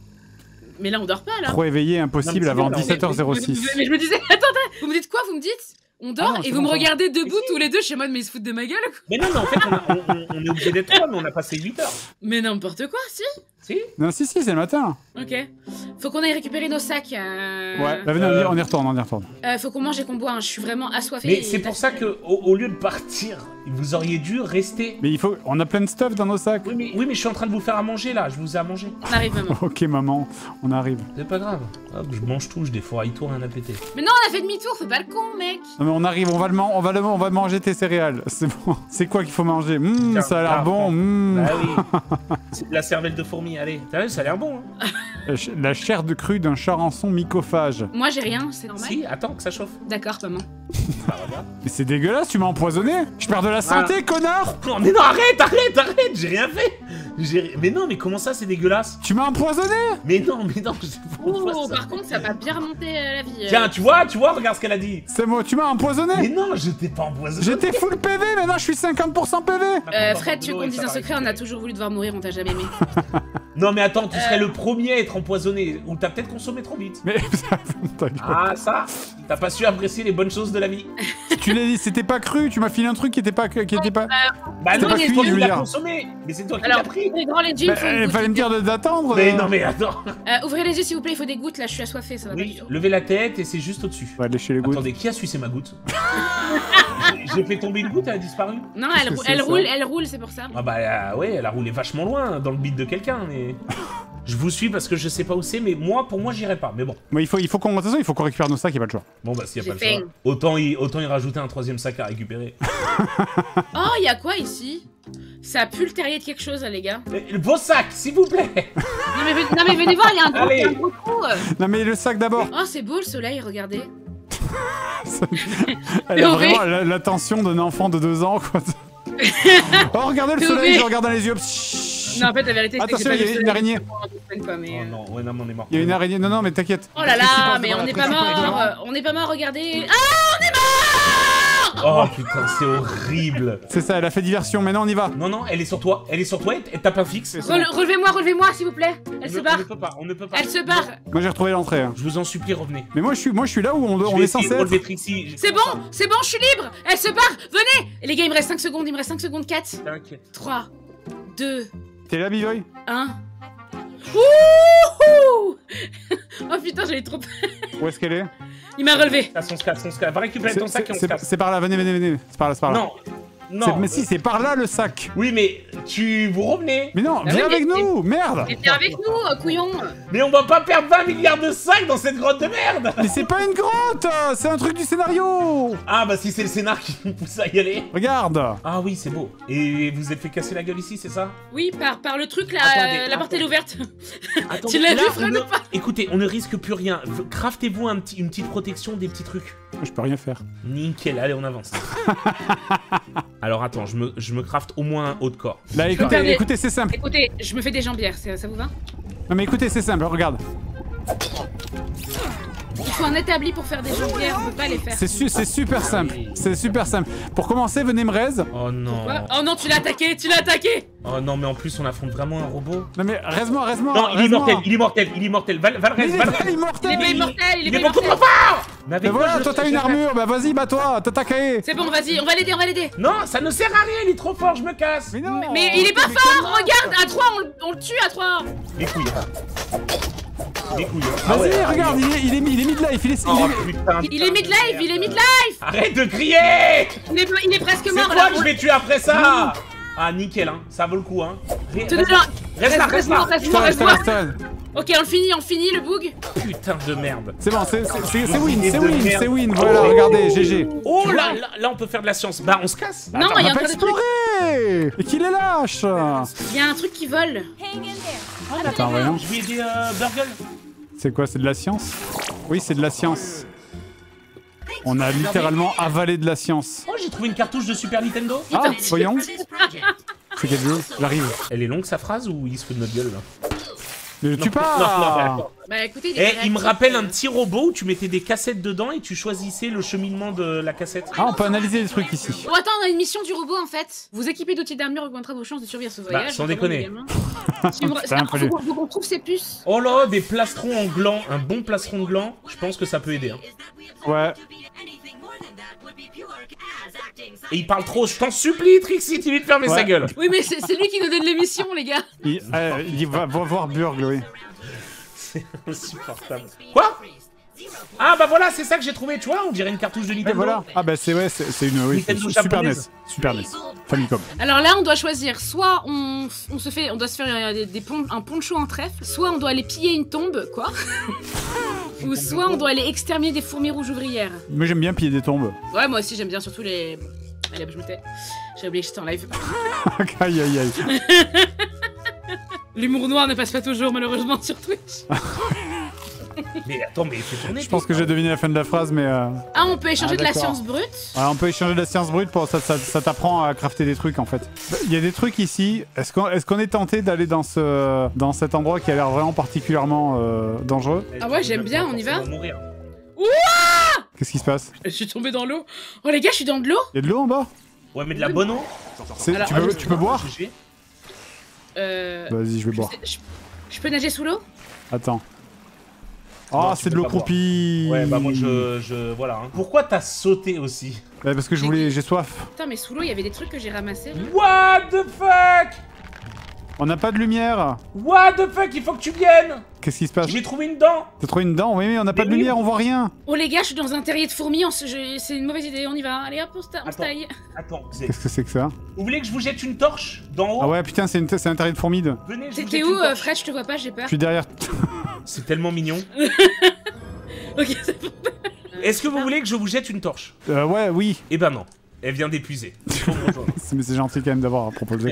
Mais là, on dort pas, là. Trop éveillé, impossible Non, avant mais 17h06. Mais je me disais, attends, vous me dites quoi? Vous me dites? On dort non, et c'est vous bon, me ça. regardez debout tous les deux, je suis en mode, mais ils se foutent de ma gueule ou quoi? Mais non, mais en fait, on est obligé d'être là, mais on a passé 8 heures. Mais n'importe quoi, si? Si? Non, si, c'est le matin. Ok. Faut qu'on aille récupérer nos sacs. Ouais, bah venez, on y retourne, Faut qu'on mange et qu'on boit, hein. Je suis vraiment assoiffée. Mais c'est pour ça que, au lieu de partir, vous auriez dû rester. Mais on a plein de stuff dans nos sacs. Oui, mais je suis en train de vous faire à manger, là. Je vous ai à manger. On arrive, maman. Ok, maman, on arrive. C'est pas grave. Hop, je mange tout, je défouraille tout, rien à péter. Mais non, on a fait demi-tour, fais pas le con, mec. Non mais on arrive, on va manger tes céréales. C'est bon. C'est quoi qu'il faut manger? Tiens, Ça a l'air bon. Bah oui. C'est de la cervelle de fourmi, allez. T'as vu, ça a l'air bon, hein. La chair de crue d'un charançon mycophage. Moi, j'ai rien, c'est normal. Si, attends que ça chauffe. D'accord, maman. Ça regarde. Mais c'est dégueulasse, tu m'as empoisonné. Je perds de la santé, connard. Non, mais non, arrête, j'ai rien fait. Mais non, mais comment ça, c'est dégueulasse? Tu m'as empoisonné. Mais non, je sais pas pourquoi Oh, ça. par contre, ça va bien remonter la vie. Tiens, tu vois, regarde ce qu'elle a dit. C'est moi, tu m'as empoisonné. Mais non, je t'ai pas empoisonné. J'étais full PV, maintenant je suis 50% PV. Fred, tu veux qu'on te dise un secret, on a toujours voulu te voir mourir, on t'a jamais aimé. Non, mais attends, tu serais le premier à être empoisonné. Ou t'as peut-être consommé trop vite. Mais ta gueule. Ah, ça. T'as pas su apprécier les bonnes choses de la vie. Tu l'as dit, c'était pas cru, tu m'as filé un truc qui était pas... Bah C'était non, pas c'est cuit, toi je qui veux l'as dire. consommé. Mais c'est toi qui Alors, l'as pris. les grands, les jeans, Bah, faut une il goutte. fallait me dire d'attendre. Mais non, mais attends. Ouvrez les yeux, s'il vous plaît, il faut des gouttes, là, je suis assoiffée, ça va pas du Oui, tout. levez la tête et c'est juste au-dessus. On va lécher les gouttes. Attendez, qui a sucé ma goutte? J'ai fait tomber une goutte, elle a disparu. Non, Qu'est-ce que c'est, ça elle roule, c'est pour ça. Ah bah ouais, elle a roulé vachement loin dans le bide de quelqu'un, mais... Je vous suis parce que je sais pas où c'est, mais pour moi, j'irai pas, mais bon. Mais de toute façon, il faut qu'on récupère nos sacs, y'a pas de choix. Bon bah s'il y a pas le J'ai choix, autant y rajouter un troisième sac à récupérer. Oh, il y a quoi ici? Ça pue le terrier de quelque chose, là, les gars. Vos sacs, s'il vous plaît. Non mais venez voir, il y a un Allez. gros trou. Non mais le sac d'abord. Oh, c'est beau le soleil, regardez. Elle a horrible. vraiment l'attention d'un enfant de 2 ans, quoi. Oh, regardez le C'est soleil, horrible. je regarde dans les yeux. Non, en fait, la vérité, c'est que Attention, j'ai pas il y a vu le une araignée. soleil. Quoi, mais, Oh non, ouais, non, mais on est mort. Il y a une araignée. Non, mais t'inquiète. Oh là Qu'est-ce qui là, passe mais devant on la n'est pas précipitation? mort. On n'est pas mort, regardez. Ah, on est mort. Oh putain, c'est horrible. C'est ça, elle a fait diversion. Maintenant, on y va. Non, elle est sur toi, elle tape un fixe. Relevez-moi, s'il vous plaît. Elle se barre. On ne peut pas. Elle se barre. Moi, j'ai retrouvé l'entrée. Hein. Je vous en supplie, revenez. Mais moi, je suis là où on est censé être. Trixie. C'est bon, je suis libre. Elle se barre. Venez. Les gars, il me reste 5 secondes. 4. T'inquiète. 3, 2, T'es là, B-Boy? 1. Wouhou. Oh putain, j'avais trop peur. Où est-ce qu'elle est? Il m'a relevé. Son ska. Va récupérer ton sac et on se casse. C'est par là, venez. C'est par là. Non. Non. Mais si, c'est par là le sac. Oui, mais vous revenez. Mais non, Ah viens oui, avec mais- nous, merde. Mais viens avec nous, couillon. Mais on va pas perdre 20 milliards de sacs dans cette grotte de merde. Mais c'est pas une grotte, c'est un truc du scénario. Ah bah si c'est le scénar qui nous pousse à y aller. Regarde. Ah oui, c'est beau. Et vous êtes fait casser la gueule ici, c'est ça? Oui, par le truc là, Attendez, la porte elle est ouverte. Attendez, Tu l'as là, vu, on Fred, ne- ou pas? Écoutez, on ne risque plus rien. Craftez-vous une petite protection, des petits trucs. Je peux rien faire. Nickel, allez, on avance. Alors attends, je me craft au moins un haut de corps. Là, peux faire des- écoutez, c'est simple. Écoutez, je me fais des jambières, ça vous va? Non mais écoutez, c'est simple, regarde. Il faut un établi pour faire des jambières, on peut pas les faire. C'est super simple. C'est super simple. Pour commencer, venez me raise. Oh non. Quoi? Oh non, tu l'as attaqué, tu l'as attaqué. Oh non, mais en plus, on affronte vraiment un robot. Non mais raise-moi. Non, il est immortel, il est immortel, il est immortel. Val Mais reste, il Val est reste. pas immortel. Il est pas immortel, il est Il est pas beaucoup trop immortel. fort. Mais avec Mais moi, voilà, je- toi t'as je- une armure, bah vas-y, bats-toi, t'attaquer. C'est bon, vas-y, on va l'aider, on va l'aider. Non, ça ne sert à rien, il est trop fort, je me casse. Mais non. Mais il est pas fort, regarde, à 3, on le tue à 3. Les couilles. Les couilles. Ah Vas-y, ouais, regarde, il est mid-life, Oh putain. Il est midlife, il est midlife. Arrête de crier. Il est presque C'est mort toi là. que je vais tuer après ça. Ah nickel, hein, ça vaut le coup, hein. Te donne un- Reste là. Reste-moi. Reste. Ok, on le finit le bug. Putain de merde. C'est bon, c'est win, idée c'est de win, merde. c'est win. Voilà, regardez, GG. Oh là, on peut faire de la science. Bah, on se casse. Non, il y a On va encore des trucs. explorer. Et qu'il est lâche. Il y a un truc qui vole. Attends, voyons. Je vais aider Burgle. C'est quoi, c'est de la science? Oui, c'est de la science. On a littéralement avalé de la science. Oh, j'ai trouvé une cartouche de Super Nintendo. Ah, voyons. C'est quel jeu? J'arrive. Elle est longue sa phrase ou il se fout de notre gueule là? Mais tu Non, pas. d'accord. Bah écoutez, Eh, il me rappelle un petit robot où tu mettais des cassettes dedans et tu choisissais le cheminement de la cassette. Ah, on peut analyser les trucs ici. Oh attends, on a une mission du robot en fait. Vous équipez d'outils d'armure augmentera vos chances de survivre à ce voyage. sans notamment déconner. les gamins. Si vous- Putain, faut qu'on trouve ces puces. Oh là, des plastrons en gland, un bon plastron de gland, je pense que ça peut aider. Hein. Ouais. Et il parle trop, je t'en supplie, Trixie, dis-lui de fermer Ouais. sa gueule. Oui mais c'est lui qui nous donne l'émission les gars. Il va voir Burgle, oui. C'est insupportable. Quoi? Ah bah voilà, c'est ça que j'ai trouvé, tu vois, on dirait une cartouche de Et Nintendo. voilà. Ah bah c'est une oui, Nintendo Super NES. japonaise. Super NES. Famicom. Alors là on doit choisir, soit on doit se faire un poncho en trèfle, soit on doit aller piller une tombe, quoi. Ou soit on doit aller exterminer des fourmis rouges ouvrières. Moi j'aime bien piller des tombes. Ouais moi aussi j'aime bien surtout les... Allez je me tais. J'ai oublié que j'étais en live. Aïe aïe aïe. L'humour noir ne passe pas toujours malheureusement sur Twitch. Mais attends, mais fais tourner. Je pense que j'ai deviné la fin de la phrase, mais Ah on peut échanger de la d'accord. science brute. alors, on peut échanger de la science brute pour ça t'apprend à crafter des trucs en fait. Il y a des trucs ici. Est-ce qu'on est tenté d'aller dans cet endroit qui a l'air vraiment particulièrement dangereux? Ah ouais, j'aime bien, on y va. Mourir. Qu'est-ce qui se passe? Je suis tombé dans l'eau. Oh les gars, je suis dans de l'eau. Il y a de l'eau en bas? Ouais, mais de la bonne eau. Alors, Tu peux boire? GG. Vas-y, je vais boire. Je peux nager sous l'eau? Attends. Oh, Non, tu c'est de peux l'eau pas boire. croupie. Ouais, bah moi voilà. Hein. Pourquoi t'as sauté aussi? Ouais, parce que j'ai soif. Putain, mais sous l'eau, il y avait des trucs que j'ai ramassés. What the fuck? On n'a pas de lumière. What the fuck? Il faut que tu viennes. Qu'est-ce qui se passe? J'ai trouvé une dent. T'as trouvé une dent? Oui, mais on n'a pas de oui. lumière, on voit rien. Oh les gars, je suis dans un terrier de fourmis. C'est une mauvaise idée, on y va. Allez hop, on se taille. Attends, Qu'est-ce que c'est que ça? vous voulez que je vous jette une torche d'en haut? Ah ouais, putain, c'est un terrier de fourmide. Venez, je vous T'es jette où, une torche. Fred? Je te vois pas, j'ai peur. Je suis derrière. C'est tellement mignon. Ok, c'est bon. Est-ce que vous voulez que je vous jette une torche? Ouais, oui. Eh ben non. Elle vient d'épuiser. Il faut me rejoindre. Mais c'est gentil quand même d'avoir proposé.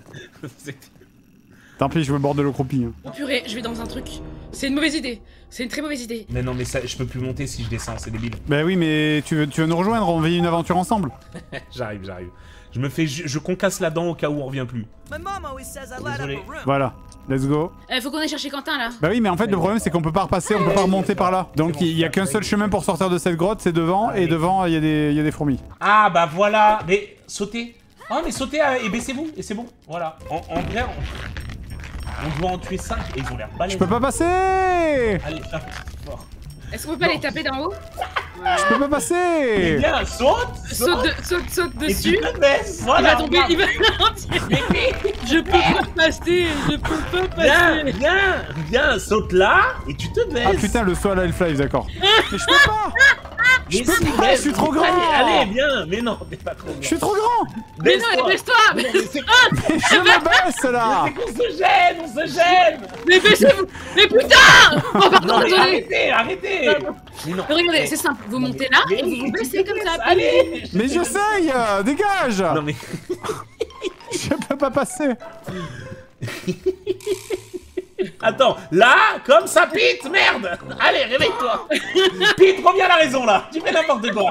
Tant pis, je veux le bord de l'eau croupie. Hein. Oh purée, je vais dans un truc. C'est une mauvaise idée. C'est une très mauvaise idée. Mais non, mais ça, je peux plus monter si je descends, c'est débile. Bah oui, mais tu veux nous rejoindre, on vit une aventure ensemble. J'arrive. Je concasse la dent au cas où on revient plus. Désolé. Voilà, let's go. Faut qu'on aille chercher Quentin là. Bah oui, mais en fait, le problème, c'est qu'on peut pas repasser, on peut pas remonter par là. Donc il y a qu'un seul chemin pour sortir de cette grotte, c'est devant, et devant, il y a des fourmis. Ah bah voilà. Mais sautez. Ah mais sautez et baissez-vous et c'est bon. Voilà. En vrai, on doit en tuer 5 et ils ont l'air balèzes. Je peux pas passer. Allez, ça, fort. Est-ce qu'on peut pas les taper d'en haut? Je peux pas Eh passer. bien, saute. Saute Et dessus. tu te baisses. Il Voilà. va tomber, il va Je peux pas passer, je peux pas passer. Viens, saute là et tu te baisses. Ah putain, le saut à la Half-Life, d'accord. Mais je peux pas. Mais peux si, pas, je suis trop grand. Allez, viens. Mais non, t'es pas trop grand. Je suis trop grand. Mais non, baisse-toi. Mais c'est Mais je me baisse là. qu'on se gêne, on se gêne. Mais baissez-vous. Mais putain. Oh, pardon, Non, mais désolé. arrêtez. Mais non. Regardez, c'est simple. Vous montez là et vous vous baissez comme ça. Allez. Mais j'essaye. Dégage. Non mais... Je peux pas passer. Attends, là, comme ça, Pete, merde. Allez, réveille-toi. Pete, reviens à la raison, là. Tu fais n'importe quoi.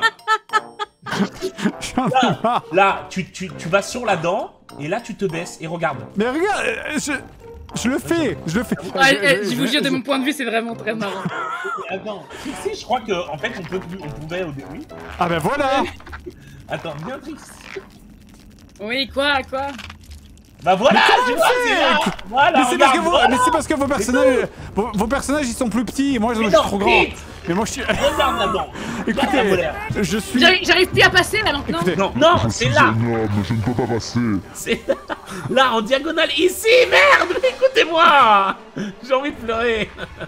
J'en ai marre. Là, tu vas sur la dent, et là, tu te baisses, et regarde. Mais regarde, je le fais. Je le fais. Je vous jure, de mon point de vue, c'est vraiment très marrant. Attends, Trixie, je crois que en fait, on pouvait au début. Ah ben voilà. Attends, viens, Trixie. Oui, quoi. Bah voilà, tu vois, c'est là. Voilà, Mais c'est parce, regarde, parce que vos personnages, vos personnages ils sont plus petits et moi je suis trop grand. Pete, Mais moi je suis. regarde là-dedans. Écoutez, je suis. J'arrive plus à passer là maintenant. Écoutez, Non, c'est là. Génial, mais je ne peux pas passer. C'est là. Là, en diagonale, ici, merde. Mais écoutez-moi. J'ai envie de pleurer.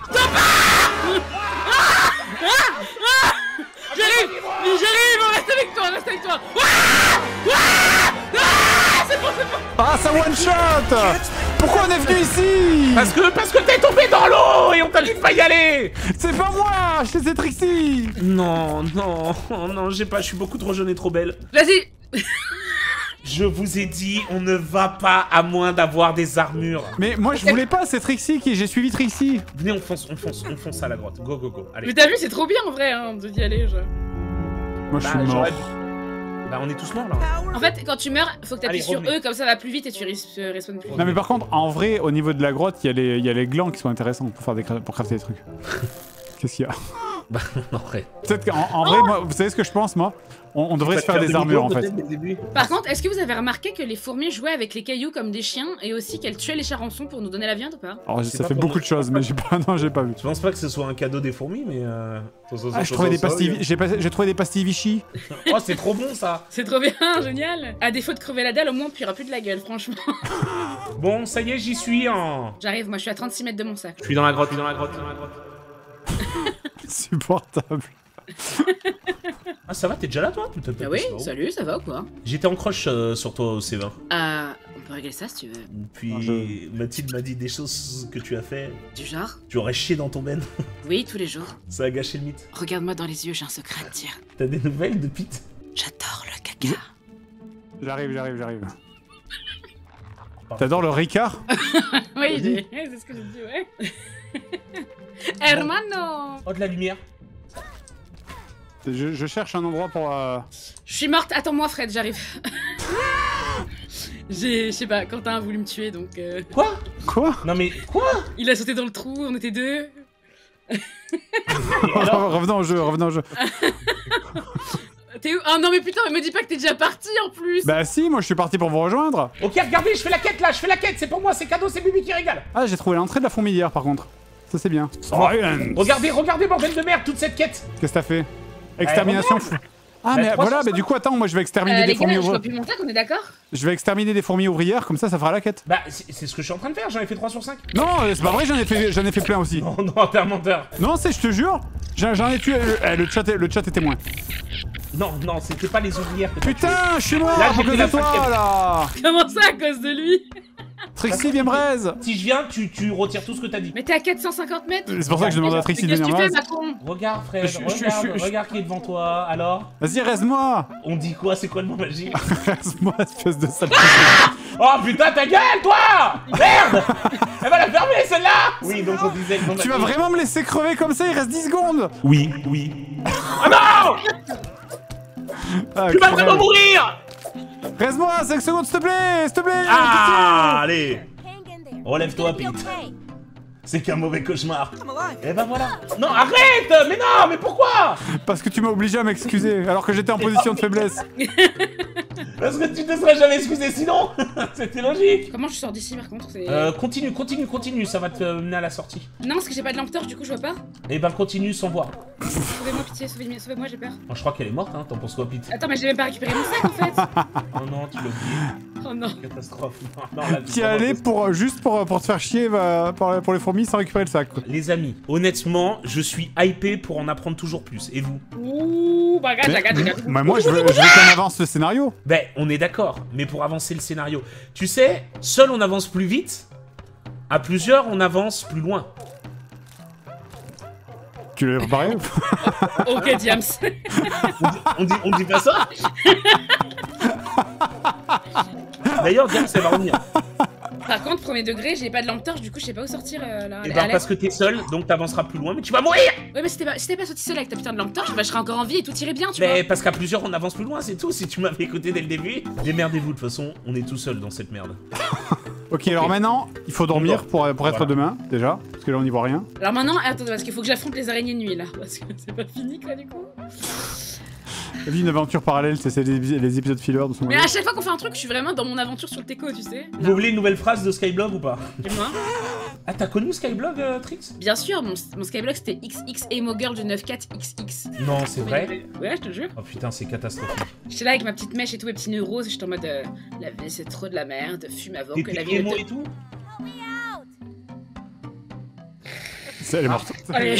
J'arrive, reste avec toi. C'est bon. Ah ça one shot. Pourquoi on est venu ici? Parce que t'es tombé dans l'eau et on t'a dit de pas y aller. C'est pas moi, c'est Trixie. Non, j'ai pas, je suis beaucoup trop jeune et trop belle. Vas-y. Je vous ai dit, on ne va pas à moins d'avoir des armures. Mais moi je voulais pas, c'est Trixie qui. J'ai suivi Trixie. Venez, on fonce à la grotte. Go. Allez. Mais t'as vu, c'est trop bien en vrai hein, d'y aller. Moi je suis mort. Bah on est tous morts là. En fait, quand tu meurs, faut que t'appuies Allez, sur revenez. eux, comme ça va plus vite et tu respawns plus vite. Non mais par contre, en vrai, au niveau de la grotte, il y a les glands qui sont intéressants pour faire pour crafter des trucs. Qu'est-ce qu'il y a? Bah non, vrai. Peut-être qu'en vrai, moi, vous savez ce que je pense moi? On devrait se faire des armures en fait. Par contre, est-ce que vous avez remarqué que les fourmis jouaient avec les cailloux comme des chiens et aussi qu'elles tuaient les charançons pour nous donner la viande ou pas? Alors C'est ça pas fait pour beaucoup nous. de choses, mais j'ai pas, non, j'ai pas vu. Je pense pas que ce soit un cadeau des fourmis, mais Ah, je trouvais des pastilles, j'ai trouvé des pastilles Vichy. Oh, c'est trop bon ça. C'est trop bien, génial. À défaut de crever la dalle, au moins on puera plus de la gueule, franchement. Bon, ça y est, j'y suis. Hein. J'arrive, moi je suis à 36 mètres de mon sac. Je suis dans la grotte, Insupportable. Ah, ça va, t'es déjà là toi? Ah oui, salut, ça va ou quoi? J'étais en croche sur toi au C20. On peut régler ça si tu veux. Puis Mathilde m'a dit des choses que tu as fait. Du genre? Tu aurais chié dans ton ben. Oui, tous les jours. Ça a gâché le mythe. Regarde-moi dans les yeux, j'ai un secret à te dire. T'as des nouvelles de Pete? J'adore le caca. J'arrive. T'adores le Ricard? Oui, c'est ce que j'ai dit, ouais. Hermano! Oh, de la lumière. Je cherche un endroit pour... Je suis morte, attends-moi Fred, j'arrive. Je sais pas, Quentin a voulu me tuer donc... Quoi? Quoi? Non mais quoi? Il a sauté dans le trou, on était deux. Revenons au jeu. T'es où? Oh non mais putain, mais me dis pas que t'es déjà parti en plus. Bah si, moi je suis parti pour vous rejoindre. Ok, regardez, je fais la quête là, c'est pour moi, c'est cadeau, c'est Bibi qui régale. Ah, j'ai trouvé l'entrée de la fourmilière par contre. Ça c'est bien. Regardez, bordel de merde, toute cette quête. Qu'est-ce que t'as fait? Extermination. Ah mais voilà, bah du coup attends, moi je vais exterminer des les fourmis gars, je vois ouvrières. plus mon sac, on est d'accord? Je vais exterminer des fourmis ouvrières, comme ça fera la quête. Bah, c'est ce que je suis en train de faire, j'en ai fait 3 sur 5. Non, c'est pas vrai, j'en ai fait plein aussi. Non, t'es un menteur. Non, je te jure, j'en ai tué. Le chat est témoin. Non, c'était pas les ouvrières que t'as tuées. Putain, je suis mort Là, à j'ai cause pris de la toi cinquième. là. Comment ça à cause de lui? Trixie, viens me raise. Si je viens, tu retires tout ce que t'as dit. Mais t'es à 450 mètres? C'est pour ça que je demande à Trixie de Qu'est-ce que venir tu me fais raise. ma con? Regarde, Fred, regarde qui est devant toi, alors. Vas-y, raise-moi. On dit quoi, c'est quoi le mot magique? Raise-moi, espèce de sale. Oh putain, ta gueule, toi! Merde! Elle va la fermer, celle-là! Oui, donc on disait le mot Tu vas magique. vraiment me laisser crever comme ça? Il reste 10 secondes. Oui. Ah non! Ah, Tu vas crève. vraiment mourir! Raise-moi, 5 secondes, s'il te plaît. Ah, allez! Relève-toi, Pete. Pete. C'est qu'un mauvais cauchemar. Et ben voilà. Non, arrête! Mais non, mais pourquoi? Parce que tu m'as obligé à m'excuser, alors que j'étais en position de faiblesse. Parce que tu te serais jamais excusé sinon. C'était logique. Comment je sors d'ici par contre? Continue, ça va te mener à la sortie. Non, parce que j'ai pas de lampe torche, du coup je vois pas. Et ben continue sans voir. Sauvez-moi, pitié, sauvez-moi, j'ai peur. Oh, je crois qu'elle est morte, hein, t'en penses quoi, Pete? Attends, mais j'ai même pas récupéré mon sac en fait. Oh non, tu l'as oublié. Oh non. Catastrophe. Non, là, T'y allais juste pour te faire chier pour les fourmis sans récupérer le sac, quoi. Les amis, honnêtement, je suis hypé pour en apprendre toujours plus. Et vous? Ouh, bah regarde. Bah, moi, je veux qu'on avance le scénario. Ben, on est d'accord, mais pour avancer le scénario. Tu sais, seul on avance plus vite, à plusieurs on avance plus loin. Tu l'as préparé? Ok, Diams. On dit pas ça? D'ailleurs, Diams, elle va revenir. Par contre, premier degré, j'ai pas de lampe torche, du coup, je sais pas où sortir là. Et ben, parce que t'es seul, donc t'avanceras plus loin, mais tu vas mourir! Ouais, mais si t'es pas sorti seul avec ta putain de lampe torche, bah je serais encore en vie et tout irait bien, tu vois. Mais parce qu'à plusieurs on avance plus loin, c'est tout. Si tu m'avais écouté dès le début, démerdez-vous, de toute façon, on est tout seul dans cette merde. Ok, alors maintenant, il faut dormir pour être Voilà. demain, déjà. Parce que là, on n'y voit rien. Alors maintenant, attends, parce qu'il faut que j'affronte les araignées de nuit là, parce que c'est pas fini quoi du coup. La vie, une aventure parallèle, c'est les épisodes filler de son Mais à chaque fois qu'on fait un truc, je suis vraiment dans mon aventure sur le teco, tu sais. Vous voulez une nouvelle phrase de Skyblog ou pas? Dis-moi. Ah, t'as connu Skyblog, Trix? Bien sûr, mon skyblock c'était XX Emo Girl du 94XX. Non, c'est vrai? Ouais, je te jure. Oh putain, c'est catastrophique. J'étais là avec ma petite mèche et tout, mes petits neurones, j'étais en mode la vie c'est trop de la merde, fume avant que la T'étais vie émo ne et tout? Elle est morte. Allez.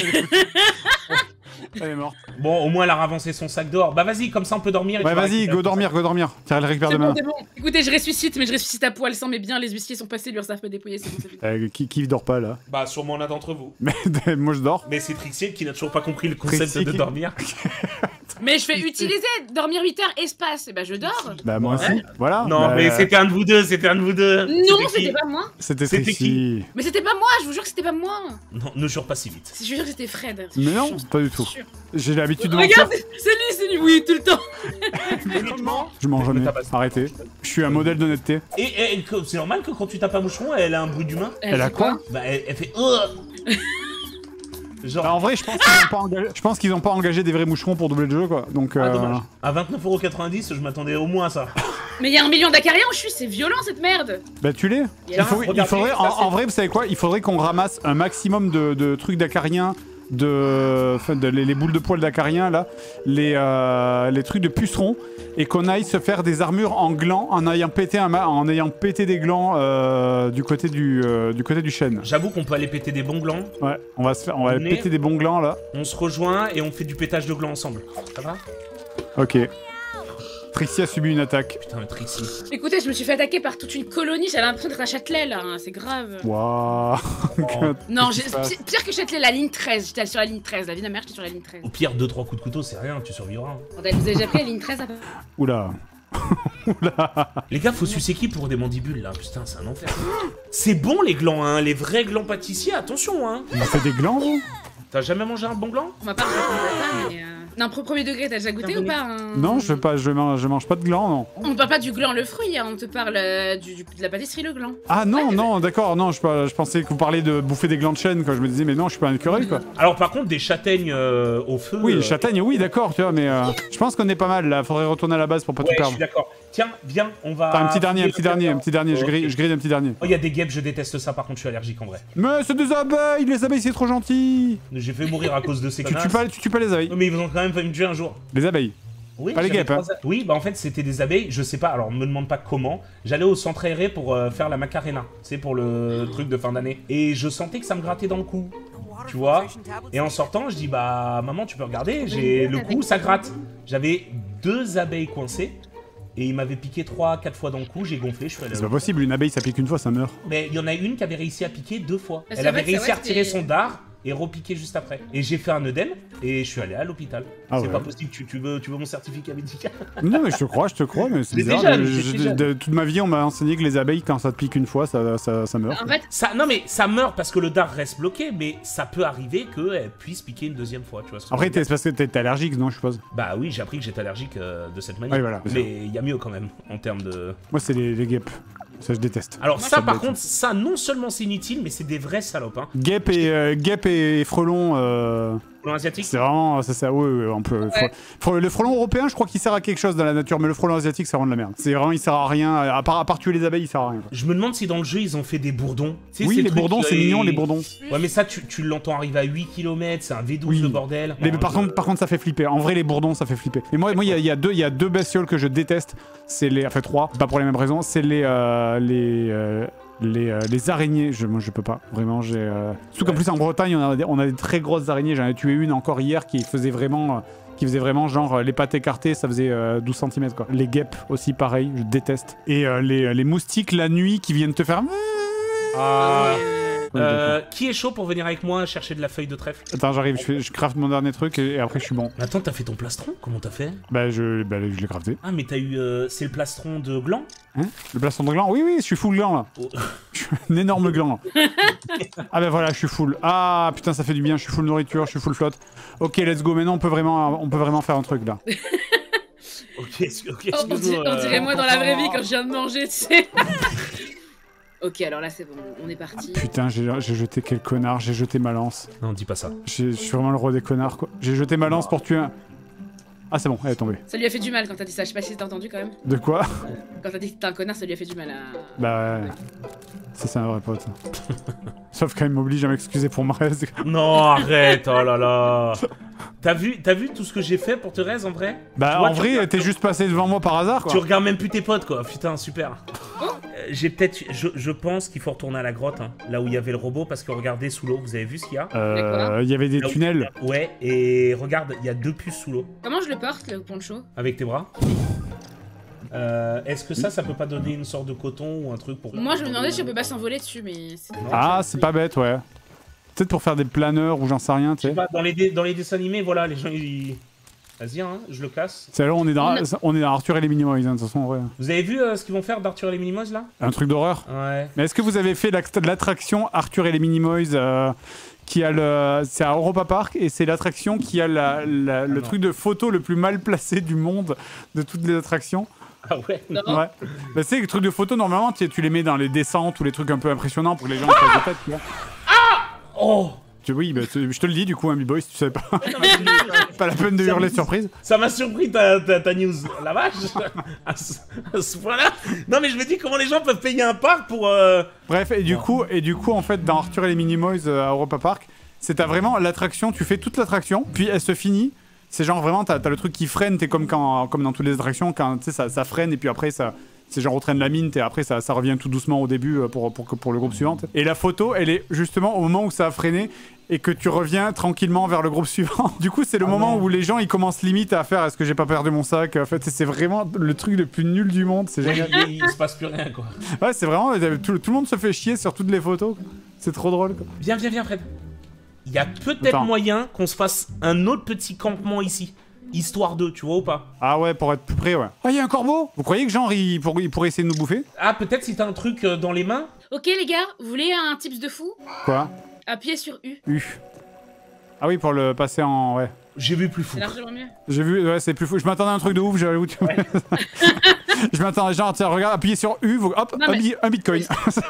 Elle est morte. Bon, au moins elle a ravancé son sac dehors. Bah vas-y, comme ça on peut dormir. Et Ouais, tu vas vas-y, récupérer go dormir, go dormir. Tiens, elle récupère C'est bon, demain. c'est bon. Écoutez, je ressuscite, mais je ressuscite à poil sans mes biens, les huissiers sont passés, l'URSSAF me dépouiller, c'est bon, c'est fini. Qui dort pas là? Bah sûrement l'un d'entre vous. Mais moi je dors. Mais c'est Trixie qui n'a toujours pas compris le concept Trixie de qui- dormir. Mais je fais utiliser dormir 8 heures espace, et bah je dors. Bah moi aussi, voilà. Non, Bah, mais c'était un de vous deux, c'était un de vous deux. Non, qui c'était pas moi. C'était c'était Trixie. Mais c'était pas moi, je vous jure que c'était pas moi. Non, ne jure pas si vite. Je vous jure que c'était Fred. Mais non, pas du tout. Sûr. J'ai l'habitude de mentir. Regarde, c'est lui, oui, tout le temps. Honnêtement. Je mens jamais. me tabasse. Arrêtez. Je suis un modèle d'honnêteté. Et c'est normal que quand tu tapes un moucheron, elle a un bruit d'humain. Elle a fait quoi? Bah elle fait. Genre. Bah, en vrai, je pense qu'ils ont pas engagé des vrais moucherons pour doubler le jeu, quoi. Donc, Ah, dommage. À 29,90€, je m'attendais au moins à ça. Mais il y a 1 million d'acariens où je suis, c'est violent cette merde. bah tue-les. Et alors, Il faudrait, ça, en c'est- vrai, vous savez quoi? Il faudrait qu'on ramasse un maximum de trucs d'acariens, les boules de poils d'acariens là, les trucs de pucerons, et qu'on aille se faire des armures en glands en ayant pété des glands du côté du chêne. J'avoue qu'on peut aller péter des bons glands. Ouais, on va Venez. péter des bons glands là. On se rejoint et on fait du pétage de glands ensemble. Ça va? Ok. Trixie a subi une attaque. Putain, le Trixie. Écoutez, je me suis fait attaquer par toute une colonie, j'avais l'impression d'être à Châtelet là, hein, c'est grave. Waouh. Non, Qu'est-ce qui se passe pire que Châtelet, la ligne 13, j'étais sur la ligne 13, la vie de ma mère, j'étais sur la ligne 13. Au pire, 2-3 coups de couteau, c'est rien, tu survivras. Vous avez déjà pris la ligne 13 à peu Oula. Les gars, faut sucer qui pour des mandibules là? Putain, c'est un enfer. C'est bon les glands, hein, les vrais glands pâtissiers, attention, hein. On a fait des glands, vous? T'as jamais mangé un bon gland? On m'a pas raconté ça, mais Non, premier degré, t'as déjà goûté ou pas hein Non, je mange pas de glands, non. On te parle pas du gland le fruit, hein, on te parle de la pâtisserie le gland. Ah non, non, d'accord, non, je pensais que vous parliez de bouffer des glands de chêne, quoi. Je me disais, mais non, je suis pas un écureuil, quoi. Alors par contre, des châtaignes au feu... Oui, les châtaignes, oui, d'accord, tu vois, mais je pense qu'on est pas mal, là. Faudrait retourner à la base pour pas Ouais, tout je perdre. suis d'accord. Tiens, viens, on va... Enfin, un petit dernier, je Ok. grille un petit dernier. Oh, il y a des guêpes, je déteste ça, par contre, je suis allergique en vrai. Mais c'est des abeilles, les abeilles, c'est trop gentil. J'ai fait mourir à cause de ces Tu connasses. tues pas les abeilles. Non, mais ils ont quand même failli me tuer un jour. Les abeilles. Oui, Pas les j'avais guêpes, hein. 3 Oui, bah en fait, c'était des abeilles, je sais pas, alors me demande pas comment. J'allais au centre aéré pour faire la Macarena, c'est pour le truc de fin d'année. Et je sentais que ça me grattait dans le cou, tu vois. Et en sortant, je dis, bah maman, tu peux regarder, j'ai le cou, ça gratte. J'avais 2 abeilles coincées. Et il m'avait piqué 3-4 fois dans le cou, j'ai gonflé, je suis allé. C'est pas possible, une abeille, ça pique une fois, ça meurt. Mais il y en a une qui avait réussi à piquer 2 fois. Parce Elle qu'en avait fait, c'est réussi à vrai que retirer c'est- son dard et repiquer juste après. Et j'ai fait un œdème et je suis allé à l'hôpital. Ah C'est ouais. pas possible, tu veux mon certificat médical? Non, mais je te crois, mais c'est J'étais bizarre. jeune, j'étais jeune. Toute ma vie, on m'a enseigné que les abeilles, quand ça te pique une fois, ça meurt. En fait, Ça, non mais ça meurt parce que le dard reste bloqué, mais ça peut arriver qu'elle puisse piquer une deuxième fois, tu vois. ce que Après, je veux dire. c'est parce que t'es allergique, non, je suppose. Bah oui, j'ai appris que j'étais allergique de cette manière. Oui, voilà. Mais il y a mieux quand même en termes de... Moi, c'est les guêpes. Ça, je déteste. Alors Moi, ça ça par bête. contre, ça non seulement c'est inutile, mais c'est des vrais salopes. Hein. Guêpes et frelons frelon asiatique. C'est vraiment, ça, oui, on peut. Le frelon européen, je crois qu'il sert à quelque chose dans la nature, mais le frelon asiatique, c'est vraiment de la merde. C'est vraiment, il sert à rien, à part tuer les abeilles, il sert à rien. Quoi. Je me demande si dans le jeu, ils ont fait des bourdons. Tu sais, oui, les bourdons, c'est mignon, les bourdons. Ouais, mais ça, tu l'entends arriver à 8 km, c'est un V12 le bordel. Mais par contre, ça fait flipper. En vrai, les bourdons, ça fait flipper. Et moi, il y a deux bestioles que je déteste. C'est les, enfin 3, pas pour les mêmes raisons. C'est les araignées. Moi, je peux pas. Vraiment, j'ai. Surtout qu'en plus en Bretagne, on a des très grosses araignées. J'en ai tué une encore hier qui faisait vraiment genre les pattes écartées, ça faisait 12 cm quoi. Les guêpes aussi, pareil, je déteste. Et les moustiques la nuit qui viennent te faire. Qui est chaud pour venir avec moi chercher de la feuille de trèfle? Attends, j'arrive, je craft mon dernier truc et après je suis bon. Attends, t'as fait ton plastron? Comment t'as fait? Bah je l'ai crafté. Ah mais t'as eu... c'est le plastron de gland? Hein? Le plastron de gland? Oui, je suis full gland là. Oh. Je suis un énorme gland. Ah bah voilà, je suis full. Ah putain, ça fait du bien, je suis full nourriture, je suis full flotte. Ok, let's go, maintenant on peut vraiment faire un truc là. Ok, on dirait moi dans la vraie vie quand je viens de manger, tu sais. Ok, alors là c'est bon, on est parti. Putain, j'ai jeté quel connard, j'ai jeté ma lance. Non, dis pas ça. Je suis vraiment le roi des connards quoi. J'ai jeté ma lance pour tuer un... Ah c'est bon, elle est tombée. Ça lui a fait du mal quand t'as dit ça, je sais pas si t'as entendu quand même. De quoi? Quand t'as dit que t'es un connard, ça lui a fait du mal à... Bah ouais. Ça c'est un vrai pote. Sauf quand il m'oblige à m'excuser pour Marez. Non, arrête, oh là là. T'as vu tout ce que j'ai fait pour Thérèse en vrai? Bah toi, en vrai, t'es juste passé devant moi par hasard quoi. Tu regardes même plus tes potes quoi, putain, super. J'ai peut-être... Je pense qu'il faut retourner à la grotte, hein, là où il y avait le robot, parce que regardez sous l'eau, vous avez vu ce qu'il y a? Il y avait des tunnels. Ouais, et regarde, il y a 2 puces sous l'eau. Comment je le porte, le poncho? Avec tes bras. Est-ce que ça peut pas donner une sorte de coton ou un truc pour... Moi je me demandais si on peut pas s'envoler dessus, mais... Ah, c'est pas bête, ouais. Peut-être pour faire des planeurs ou j'en sais rien, tu sais. Dans les dessins animés, voilà, les gens ils... Vas-y, hein, je le casse. C'est là, on est dans Arthur et les Minimoys, hein, de toute façon, en vrai. Vous avez vu ce qu'ils vont faire d'Arthur et les Minimoys, là? Un truc d'horreur? Ouais. Mais est-ce que vous avez fait l'attraction Arthur et les Minimoys qui a le... C'est à Europa Park, et c'est l'attraction qui a le truc de photo le plus mal placé du monde de toutes les attractions? Ah ouais? Non. Ouais. Bah, c'est les trucs de photo, normalement, tu les mets dans les descentes ou les trucs un peu impressionnants pour que les gens fassent des têtes, tu vois. Oh! Oui, bah, je te le dis du coup, Amy Boy, si tu savais pas. Pas la peine de hurler de surprise. Ça m'a surpris ta news. La vache! à ce point-là? Non, mais je me dis comment les gens peuvent payer un parc pour. Bref, et du coup, en fait, dans Arthur et les Minimoys à Europa Park, c'est vraiment l'attraction, tu fais toute l'attraction, puis elle se finit. C'est genre vraiment, t'as le truc qui freine, t'es comme dans toutes les attractions, quand tu sais, ça freine et puis après ça. C'est genre on traîne la mine, et après ça revient tout doucement au début pour le groupe suivant. Et la photo, elle est justement au moment où ça a freiné et que tu reviens tranquillement vers le groupe suivant. Du coup, c'est le moment où les gens ils commencent limite à faire est-ce que j'ai pas perdu mon sac? En fait, c'est vraiment le truc le plus nul du monde. C'est génial. Il se passe plus rien quoi. Ouais, c'est vraiment tout le monde se fait chier sur toutes les photos. C'est trop drôle quoi. Viens Fred. Il y a peut-être moyen qu'on se fasse un autre petit campement ici. Histoire 2, tu vois ou pas? Ah ouais, pour être plus près, ouais. Ah, il y a un corbeau! Vous croyez que genre, il pourrait essayer de nous bouffer? Ah, peut-être si t'as un truc dans les mains? Ok les gars, vous voulez un tips de fou? Quoi? Appuyez sur U. U. Ah oui, pour le passer en... ouais. J'ai vu plus fou. C'est largement mieux. J'ai vu, ouais, c'est plus fou. Je m'attendais à un truc de ouf, j'avoue. Ouais. Je m'attendais genre, tiens, regarde, appuyez sur U, hop, non, un bitcoin.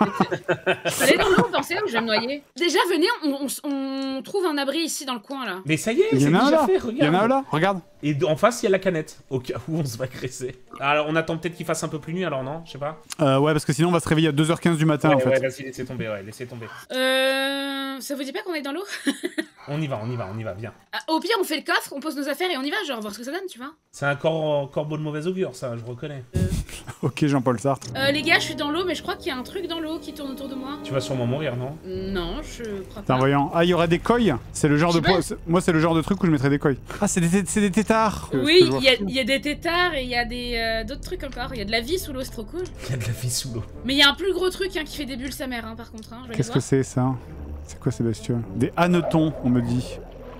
Allez dans l'eau, pensez, je vais me noyer. Déjà, venez, on trouve un abri ici dans le coin là. Mais ça y est, c'est déjà fait, regarde. Il y en a un là, regarde. Et en face, il y a la canette, au cas où on se va graisser. Alors, on attend peut-être qu'il fasse un peu plus nuit, alors non? Je sais pas. Ouais, parce que sinon, on va se réveiller à 2h15 du matin, ouais, en fait. Ouais, vas-y, laissez tomber, laissez tomber. Ça vous dit pas qu'on est dans l'eau? On y va, viens. Ah, au pire, on fait le coffre, on pose nos affaires et on y va, genre, voir ce que ça donne, tu vois. C'est un corbeau de mauvais augure, ça, je reconnais. Ok, Jean-Paul Sartre. Les gars, je suis dans l'eau, mais je crois qu'il y a un truc dans l'eau qui tourne autour de moi. Tu vas sûrement mourir, non? Non, je crois pas. Tiens, voyons. Ah, il y aura des koi. C'est le genre de... Moi, c'est le genre de truc où je mettrais des koi. Ah, c'est des tétards. Oui, il y a des tétards et il y a des d'autres trucs encore. Il y a de la vie sous l'eau, c'est trop cool. Il y a de la vie sous l'eau. Mais il y a un plus gros truc qui fait des bulles sa mère, par contre. Qu'est-ce que c'est, ça? C'est quoi ces bestioles? Des hannetons, on me dit.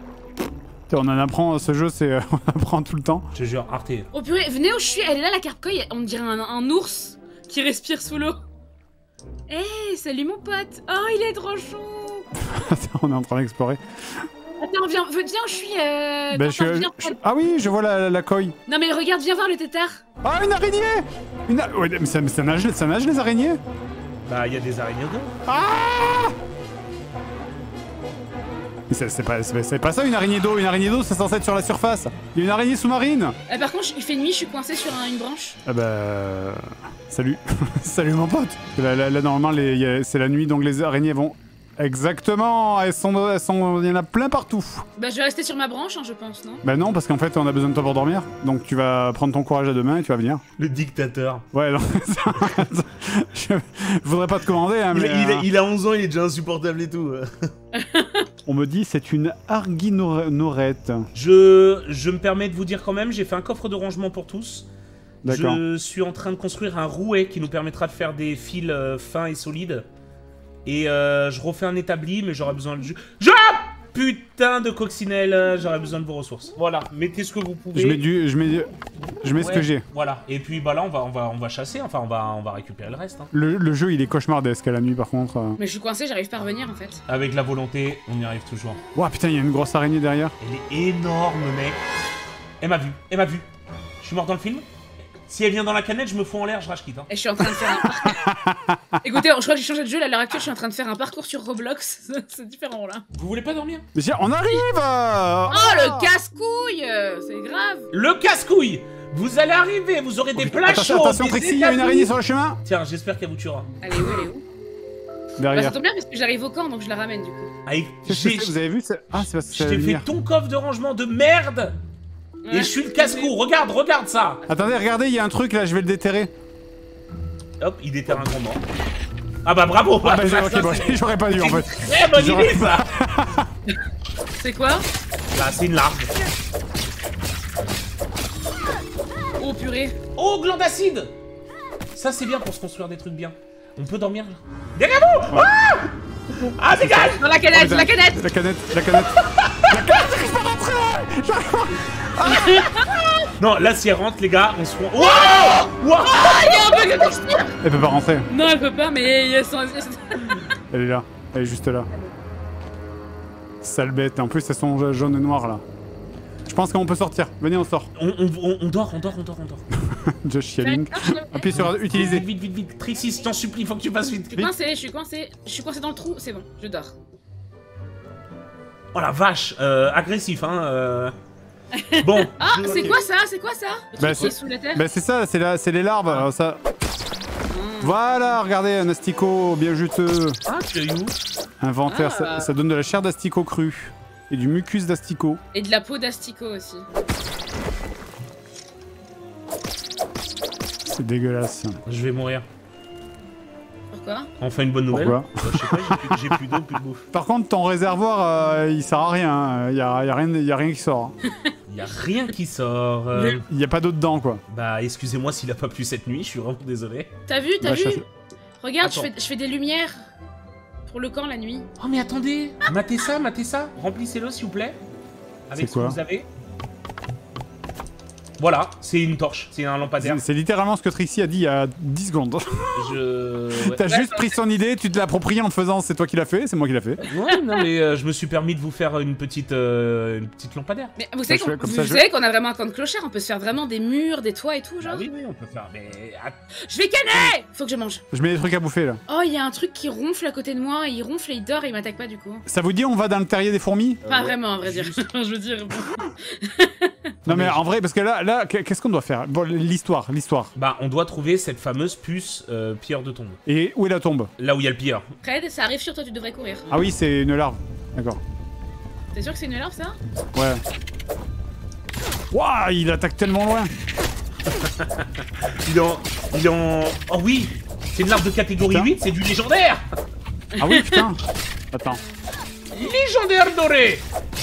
On en apprend, ce jeu, on apprend tout le temps. Je te jure, Arte. Oh purée, venez où je suis, elle est là la carpe koi, on dirait un ours qui respire sous l'eau. Hey, salut mon pote. Oh, il est trop chou. On est en train d'explorer. Attends, viens où je suis. Ah oui, je vois la koi. Non mais regarde, viens voir le tétard. Ah, une araignée. Ouais, mais ça nage les araignées. Bah, il y a des araignées dedans. Ah! C'est pas ça une araignée d'eau. Une araignée d'eau, c'est censé être sur la surface. Il y a une araignée sous-marine. Par contre, il fait nuit, je suis coincé sur une branche. Ah bah... Salut. Salut mon pote. Là normalement, c'est la nuit, donc les araignées vont... Exactement, il y en a plein partout. Bah je vais rester sur ma branche, hein, je pense, non? Bah non, parce qu'en fait on a besoin de toi pour dormir. Donc tu vas prendre ton courage à deux mains et tu vas venir. Le dictateur. Ouais, non, je voudrais pas te commander, hein, mais... Il a 11 ans, il est déjà insupportable et tout. On me dit c'est une arguinorette. Je me permets de vous dire quand même, j'ai fait un coffre de rangement pour tous. D'accord. Je suis en train de construire un rouet qui nous permettra de faire des fils fins et solides. Et je refais un établi, mais j'aurai besoin de... Putain de coccinelle, j'aurais besoin de vos ressources. Voilà, mettez ce que vous pouvez. Je mets ce que j'ai. Voilà, et puis bah là on va chasser, enfin on va récupérer le reste. Hein. Le jeu il est cauchemardesque à la nuit par contre. Mais je suis coincé, j'arrive pas à revenir en fait. Avec la volonté, on y arrive toujours. Ouah putain, il y a une grosse araignée derrière. Elle est énorme mec. Elle m'a vu. Je suis mort dans le film. Si elle vient dans la canette, je me fous en l'air, je rage quitte. Hein. Et je suis en train de faire un... Écoutez, je crois que j'ai changé de jeu, là, à l'heure actuelle, je suis en train de faire un parcours sur Roblox. C'est différent, là. Vous voulez pas dormir? Mais on arrive Oh, le casse-couille. C'est grave. Le casse-couille. Vous allez arriver, vous aurez des plats chauds. Attention, Trixie, il y a une araignée sur le chemin. Tiens, j'espère qu'elle vous tuera. Elle est où? Derrière. Bah, ça tombe bien parce que j'arrive au camp, donc je la ramène, du coup. Vous avez vu ça? Ah, c'est parce que je t'ai fait ton coffre de rangement de merde. Et je suis le casse-cou, regarde ça. Attendez, regardez, il y a un truc là, je vais le déterrer. Hop, il déterre un grand mort. Ah bah bravo. Ah bah j'aurais pas dû en fait. Très bonne idée ça. C'est quoi? Bah c'est une larve. Oh purée. Oh, gland d'acide. Ça c'est bien pour se construire des trucs bien. On peut dormir là. Derrière vous. Ah dégage. Dans la canette, la canette. La canette. J'arrive pas à rentrer. Non, là si elle rentre les gars, on se prend... Wow. Ah, il y a un bug de texture. Elle peut pas rentrer. Non, elle peut pas, mais elles sont... Elle est là, elle est juste là. Sale bête, en plus elles sont jaunes et noires là. Je pense qu'on peut sortir, venez on sort. On dort. Just yelling. Appuie sur utiliser. Vite. Trixie, je t'en supplie, faut que tu passes vite. Je suis coincé dans le trou, c'est bon, je dors. Oh la vache, agressif hein. Bon. Ah, c'est quoi ça? Bah c'est sous la terre. Bah c'est ça, c'est les larves, alors ça... Voilà, regardez, un asticot bien juteux. Ah, tu es où? Inventaire, ça donne de la chair d'asticot cru. Et du mucus d'asticot. Et de la peau d'asticot aussi. C'est dégueulasse. Je vais mourir. Pourquoi? Enfin une bonne nouvelle. Pourquoi? Je sais pas, j'ai plus d'eau, plus de bouffe. Par contre, ton réservoir, il sert à rien. Il y a rien qui sort. Il y a rien qui sort. Il y a pas d'eau dedans, quoi. Bah, excusez-moi s'il a pas plu cette nuit, je suis vraiment désolé. T'as vu? Regarde, Attends. je fais des lumières pour le camp la nuit. Oh mais attendez, matez ça. Remplissez-le s'il vous plaît. Avec ce que vous avez. Voilà, c'est une torche, c'est un lampadaire. C'est littéralement ce que Trixie a dit il y a 10 secondes. Ouais. T'as juste pris son idée, tu te l'as approprié en te faisant c'est toi qui l'as fait, c'est moi qui l'ai fait. Ouais, non mais je me suis permis de vous faire une petite lampadaire. Mais vous savez qu'on a vraiment un camp de clochard, on peut se faire vraiment des murs, des toits et tout, genre. Ah oui, on peut faire, mais... Je vais canner. Faut que je mange. Je mets des trucs à bouffer là. Oh, il y a un truc qui ronfle à côté de moi, il ronfle et il dort et il m'attaque pas du coup. Ça vous dit on va dans le terrier des fourmis? Pas vraiment, à vrai dire. Je veux dire... Non mais en vrai, parce que là, qu'est-ce qu'on doit faire? Bon, l'histoire. Bah, on doit trouver cette fameuse puce pilleur de tombe. Et où est la tombe? Là où il y a le pilleur. Fred, ça arrive sur toi, tu devrais courir. Ah oui, c'est une larve. D'accord. T'es sûr que c'est une larve, ça? Ouais. Waouh, il attaque tellement loin. il est en... Oh oui, c'est une larve de catégorie 8, c'est du légendaire. Ah oui, putain. Attends. Légendaire doré.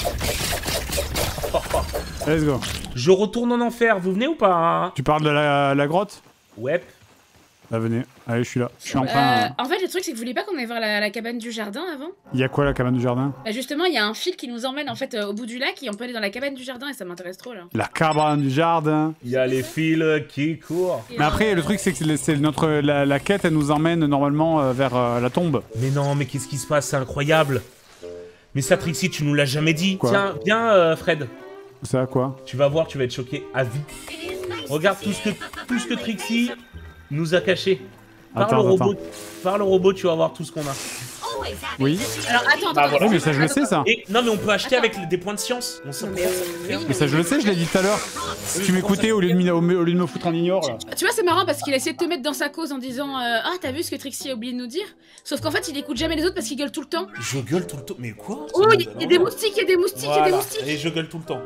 Let's go. Je retourne en enfer, vous venez ou pas hein? Tu parles de la grotte? Ouais. Bah venez, allez je suis là. Je suis en train... En fait le truc c'est que vous voulez pas qu'on aille voir la cabane du jardin avant? Il y a quoi la cabane du jardin? Bah justement il y a un fil qui nous emmène en fait au bout du lac et on peut aller dans la cabane du jardin et ça m'intéresse trop là. La cabane du jardin. Il y a les fils qui courent. Mais après le truc c'est que la quête elle nous emmène normalement vers la tombe. Mais non mais qu'est-ce qui se passe? C'est incroyable. Mais ça Trixie tu nous l'as jamais dit. Quoi? Tiens, viens Fred. Ça quoi? Tu vas voir, tu vas être choqué à vie. Regarde tout ce que Trixie nous a caché. Par le robot, tu vas voir tout ce qu'on a. Oui. Alors attends, Bah, attends. voilà. Oui, mais ça, je le sais, ça. Et, non mais on peut acheter avec des points de science. On sait Non, pas. mais Mais ça, je le sais, je l'ai dit tout à l'heure. Si tu m'écoutais au lieu de me foutre en ignore, là. Tu vois, c'est marrant parce qu'il a essayé de te mettre dans sa cause en disant ah, t'as vu ce que Trixie a oublié de nous dire? Sauf qu'en fait, il écoute jamais les autres parce qu'il gueule tout le temps. Je gueule tout le temps. Mais quoi? Oh, il y a des moustiques, il y a des moustiques, il y a des Voilà. moustiques. Et je gueule tout le temps.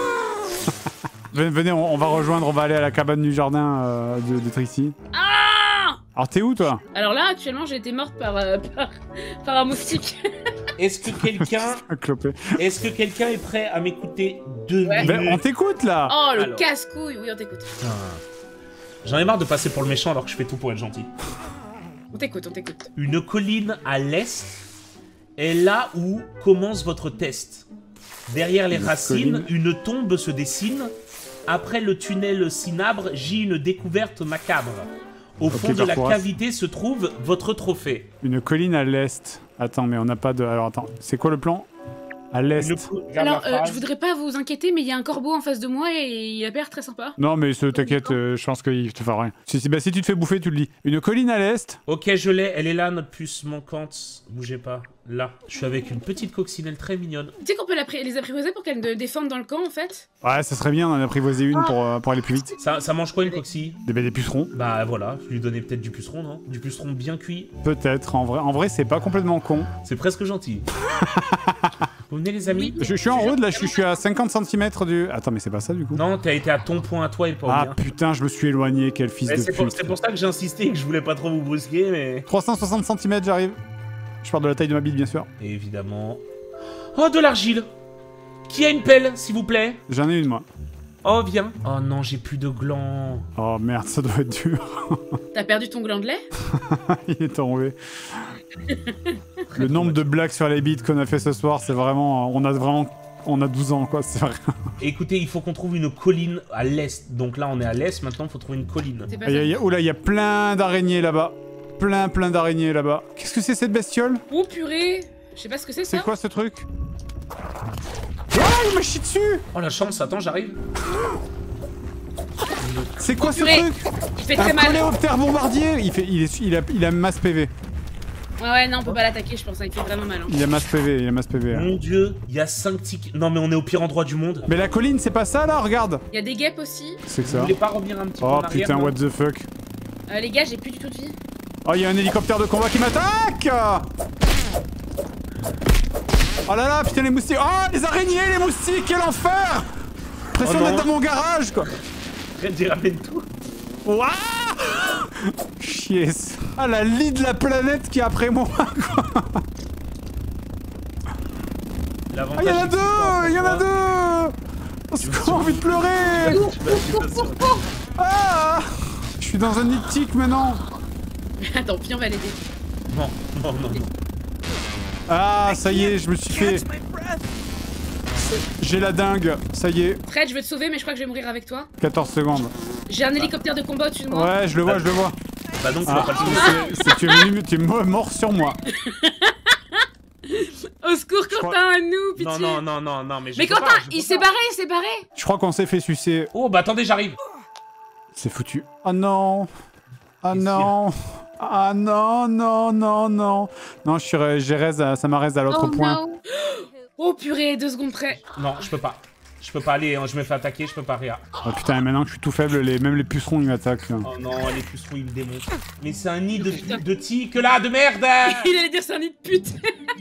Venez, on va rejoindre, on va aller à la cabane du jardin de Trixie. Ah! Alors, t'es où, toi? Alors là, actuellement, j'ai été morte par un moustique. Est-ce que quelqu'un Clopé. est prêt à m'écouter 2 Ouais. minutes? Ben, on t'écoute, là. Oh, le Alors. casse-couille. Oui, on t'écoute. Putain. J'en ai marre de passer pour le méchant alors que je fais tout pour être gentil. On t'écoute, on t'écoute. Une colline à l'est est là où commence votre test. Derrière les racines, une tombe se dessine. Après le tunnel cinabre, j'ai une découverte macabre. Au fond de la Parcours. cavité se trouve votre trophée. Une colline à l'est. Attends, mais on n'a pas de... Alors, attends, c'est quoi le plan? À l'est. Regarde Alors, la phrase. je voudrais pas vous inquiéter, mais il y a un corbeau en face de moi et il a l'air très sympa. Non, mais t'inquiète, je pense qu'il te fera rien. Si tu te fais bouffer, tu le dis. Une colline à l'est. Ok, je l'ai, elle est là, notre puce manquante. Bougez pas. Là, je suis avec une petite coccinelle très mignonne. Tu sais qu'on peut les apprivoiser pour qu'elles me défendent dans le camp, en fait? Ouais, ça serait bien d'en apprivoiser une pour aller plus vite. Ça mange quoi une coxille? Des pucerons. Bah voilà, je lui donnais peut-être du puceron, non? Du puceron bien cuit. Peut-être, en vrai c'est pas complètement con. C'est presque gentil. Vous venez les amis? Je suis en route là, je suis à 50 cm du... Attends, mais c'est pas ça du coup. Non, t'as été à ton point à toi et pas au Ah mien. putain, je me suis éloigné, quel fils Mais de c'est pute. pour ça que j'ai insisté et que je voulais pas trop vous brusquer, mais... 360 cm, j'arrive. Je pars de la taille de ma bite, bien sûr. Et évidemment... Oh, de l'argile! Qui a une pelle, s'il vous plaît? J'en ai une, moi. Oh, viens. Oh non, j'ai plus de gland. Oh merde, ça doit être dur. T'as perdu ton gland de lait? Il est tombé. Le nombre de blagues sur les bites qu'on a fait ce soir, c'est vraiment... On a 12 ans, quoi, c'est vrai. Écoutez, il faut qu'on trouve une colline à l'est. Donc là, on est à l'est, maintenant, il faut trouver une colline. C'est pas Oula, il y a plein d'araignées là-bas. Plein d'araignées là-bas. Qu'est-ce que c'est cette bestiole? Oh purée! Je sais pas ce que c'est ça. C'est quoi ce truc? Ah, il m'a chié dessus! Oh, la chance, attends, j'arrive. C'est quoi ce purée. truc? Il fait très Un mal. coléoptère bombardier! Il a masse PV. Ouais, non, on peut pas l'attaquer, je pense. Il fait vraiment mal. Hein. Il a masse PV, hein. Mon dieu, il y a 5 tickets. Non, mais on est au pire endroit du monde. Mais la colline, c'est pas ça là, regarde! Il y a des guêpes aussi. C'est que Vous ça. voulez pas revenir un petit peu Oh en arrière? putain, non what the fuck. Les gars, j'ai plus du tout de vie. Oh, il y a un hélicoptère de combat qui m'attaque! Oh là là, putain, les moustiques! Oh, les araignées, les moustiques, quel enfer! Pression Oh non. d'être dans mon garage, quoi! Reddy, ramène tout. Ouah! Chier! Ah, la lie de la planète qui est après moi, quoi! Ah, il y en a deux! Il y en a deux! Oh, c'est quoi, envie de pleurer! Ah! Je suis dans un nid de tic maintenant! Tant pis, on va l'aider. Non. Ah, ça y est, je me suis fait... J'ai la dingue, ça y est, Fred, je veux te sauver, mais je crois que je vais mourir avec toi. 14 secondes. J'ai un hélicoptère de combat au-dessus de moi. Ouais, je le vois, Bah donc, tu Ah, vas pas le sauver. tu es mort sur moi. Au secours, Quentin, à nous, pitié. Non, mais je Mais peux Quentin, pas, je peux il s'est pas. barré, il s'est barré. Je crois qu'on s'est fait sucer. Oh, bah attendez, j'arrive. C'est foutu. Oh non. Ah Qu'est-ce non. Ah non. Non, j'ai raise, ça m'arrête à l'autre Oh point. non. Oh purée, 2 secondes près. Non, je peux pas. Je peux pas aller, je me fais attaquer, je peux pas rien. Oh putain, et maintenant que je suis tout faible, même les pucerons ils m'attaquent. Oh non, les pucerons ils me démontent. Mais c'est un nid de tic là, de merde. Il allait dire c'est un nid de pute.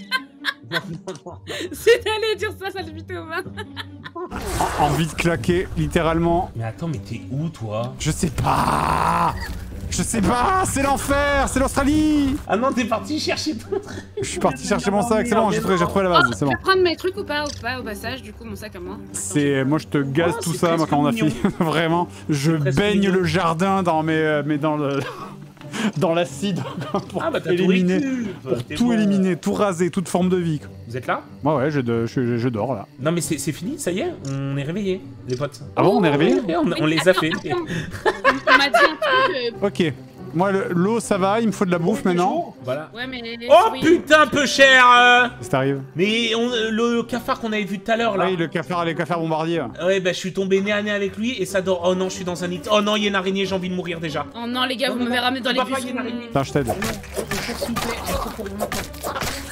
C'est allé dire ça, ça le vite au vin. Envie de claquer, littéralement. Mais attends, mais t'es où toi? Je sais pas, c'est l'enfer, c'est l'Australie. Ah non, t'es parti chercher ton truc. Je suis parti chercher mon sac, c'est bon, j'ai retrouvé la base, c'est Tu bon. peux prendre mes trucs ou pas au passage, du coup, mon sac à moi. C'est moi je te gaze Oh, tout c'est ça moi presque quand on a mignon. fini. Vraiment, je presque baigne mignon. le jardin dans dans le dans l'acide pour Ah bah t'as tout éliminer, récu. pour T'es tout bon. éliminer, tout raser, toute forme de vie. Quoi. Vous êtes là? Ouais, je dors là. Non mais c'est fini, ça y est, on est réveillés, les potes. Ah bon, on est réveillé? Ouais, on les a fait. Attends, on m'a dit un truc. Ok. Moi l'eau ça va, il me faut de la bouffe maintenant. Voilà. Ouais, mais. Oh oui. putain, peu cher. Qu'est-ce qui t'arrive? Mais le cafard qu'on avait vu tout à l'heure là. Oui, les cafards bombardiers. Ouais, bah je suis tombé nez à nez avec lui et ça dort. Oh non, je suis dans un nid. Oh non, il y a une araignée, j'ai envie de mourir déjà. Oh non, les gars, vous m'avez ramené dans les Papa, il y a bus. une araignée. Attends, je t'aide. S'il vous plaît, il faut courir maintenant.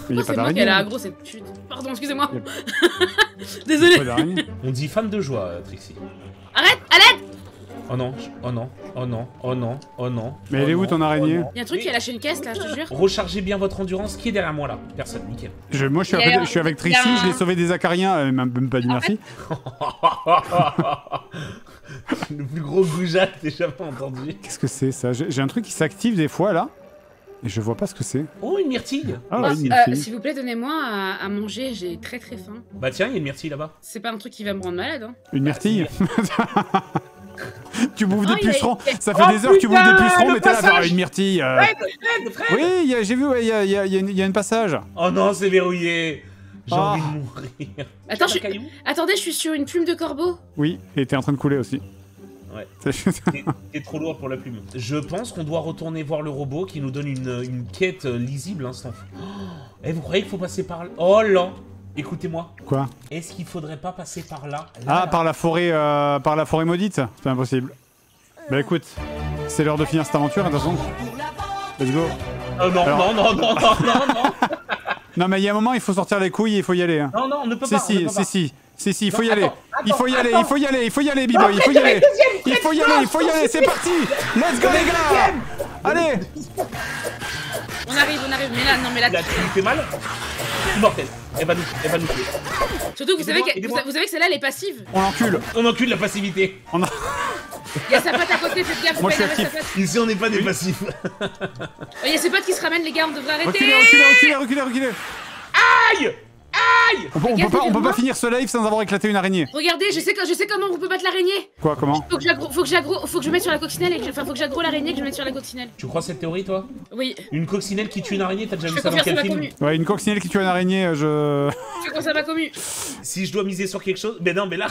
Mais y a pas C'est moi qui d'araignée. ai la aggro cette pute. Pardon, excusez-moi. Y Désolé. Pas d'araignée. On dit femme de joie, Trixie. Arrête, Alette. Oh non, oh non, oh non, oh non, oh non. Mais oh elle est où non, ton araignée? oh non. Il y a un truc qui a lâché une caisse là, je te jure. Rechargez bien votre endurance. Qui est derrière moi là? Personne, nickel. Moi, je suis avec Trixie, je l'ai sauvé des acariens, elle m'a même pas dit merci. Le plus gros goujat que t'aies jamais entendu. Qu'est-ce que c'est ça? J'ai un truc qui s'active des fois là, et je vois pas ce que c'est. Oh, une myrtille. Ah ouais, une fille. S'il vous plaît, donnez-moi à manger, j'ai très très faim. Bah tiens, il y a une myrtille là-bas. C'est pas un truc qui va me rendre malade, hein. Une myrtille. Tu bouffes des Oh, il a- pucerons. Ça fait des heures que tu bouffes des pucerons, mais t'es là à faire une myrtille. Fred, Fred. Oui, j'ai vu, ouais, il y a une passage. Oh non, c'est verrouillé. J'ai Ah. envie de mourir. Attends, Tu veux un caillou Attendez, je suis sur une plume de corbeau. Oui, et t'es en train de couler aussi. Ouais. C'est- T'es trop lourd pour la plume. Je pense qu'on doit retourner voir le robot qui nous donne une quête lisible, hein, cet enfant. Oh, et vous croyez qu'il faut passer par là? Oh là. Écoutez-moi. Quoi? Est-ce qu'il faudrait pas passer par là? Ah, par la forêt maudite? C'est impossible. Bah écoute, c'est l'heure de finir cette aventure, attention. Let's go. Oh non, Alors- non, non, non, non, non, non. Non, mais il y a un moment, il faut sortir les couilles et il faut y aller. Hein. Non, non, on ne peut Si, pas. on ne si, peut pas. si, il faut Non, y aller. attends, Il faut y aller, attends. il faut y aller, il faut y aller, B-Boy, il faut y aller. Il faut y aller, il faut y aller, c'est parti. Let's go, les gars. Allez. On arrive, mais là, non, mais là. Là, tu lui fais mal? Mortel. Elle va nous tuer. Surtout que vous savez Aidez-moi, que, vous savez que celle-là, elle est passive. On l'encule. On encule la passivité. On a... Il y a sa pote à côté, faites gaffe, faut Moi, pas je suis énerver sa actif. pote. Ici, on n'est pas des passifs. Il y a ses potes qui se ramènent, les gars, on devrait arrêter. Reculez. Aïe! Aïe! On peut pas finir ce live sans avoir éclaté une araignée. Regardez, je sais comment on peut battre l'araignée. Quoi, comment? Faut que je mette sur la coccinelle, enfin faut que j'aggro l'araignée et que je mette sur la coccinelle. Tu crois cette théorie, toi? Oui, Une coccinelle qui tue une araignée, t'as déjà je vu fais ça dans confiance à quel ma film? commu. Ouais, une coccinelle qui tue une araignée, je... Je fais confiance à ma commu. Si je dois miser sur quelque chose... Mais non, mais là...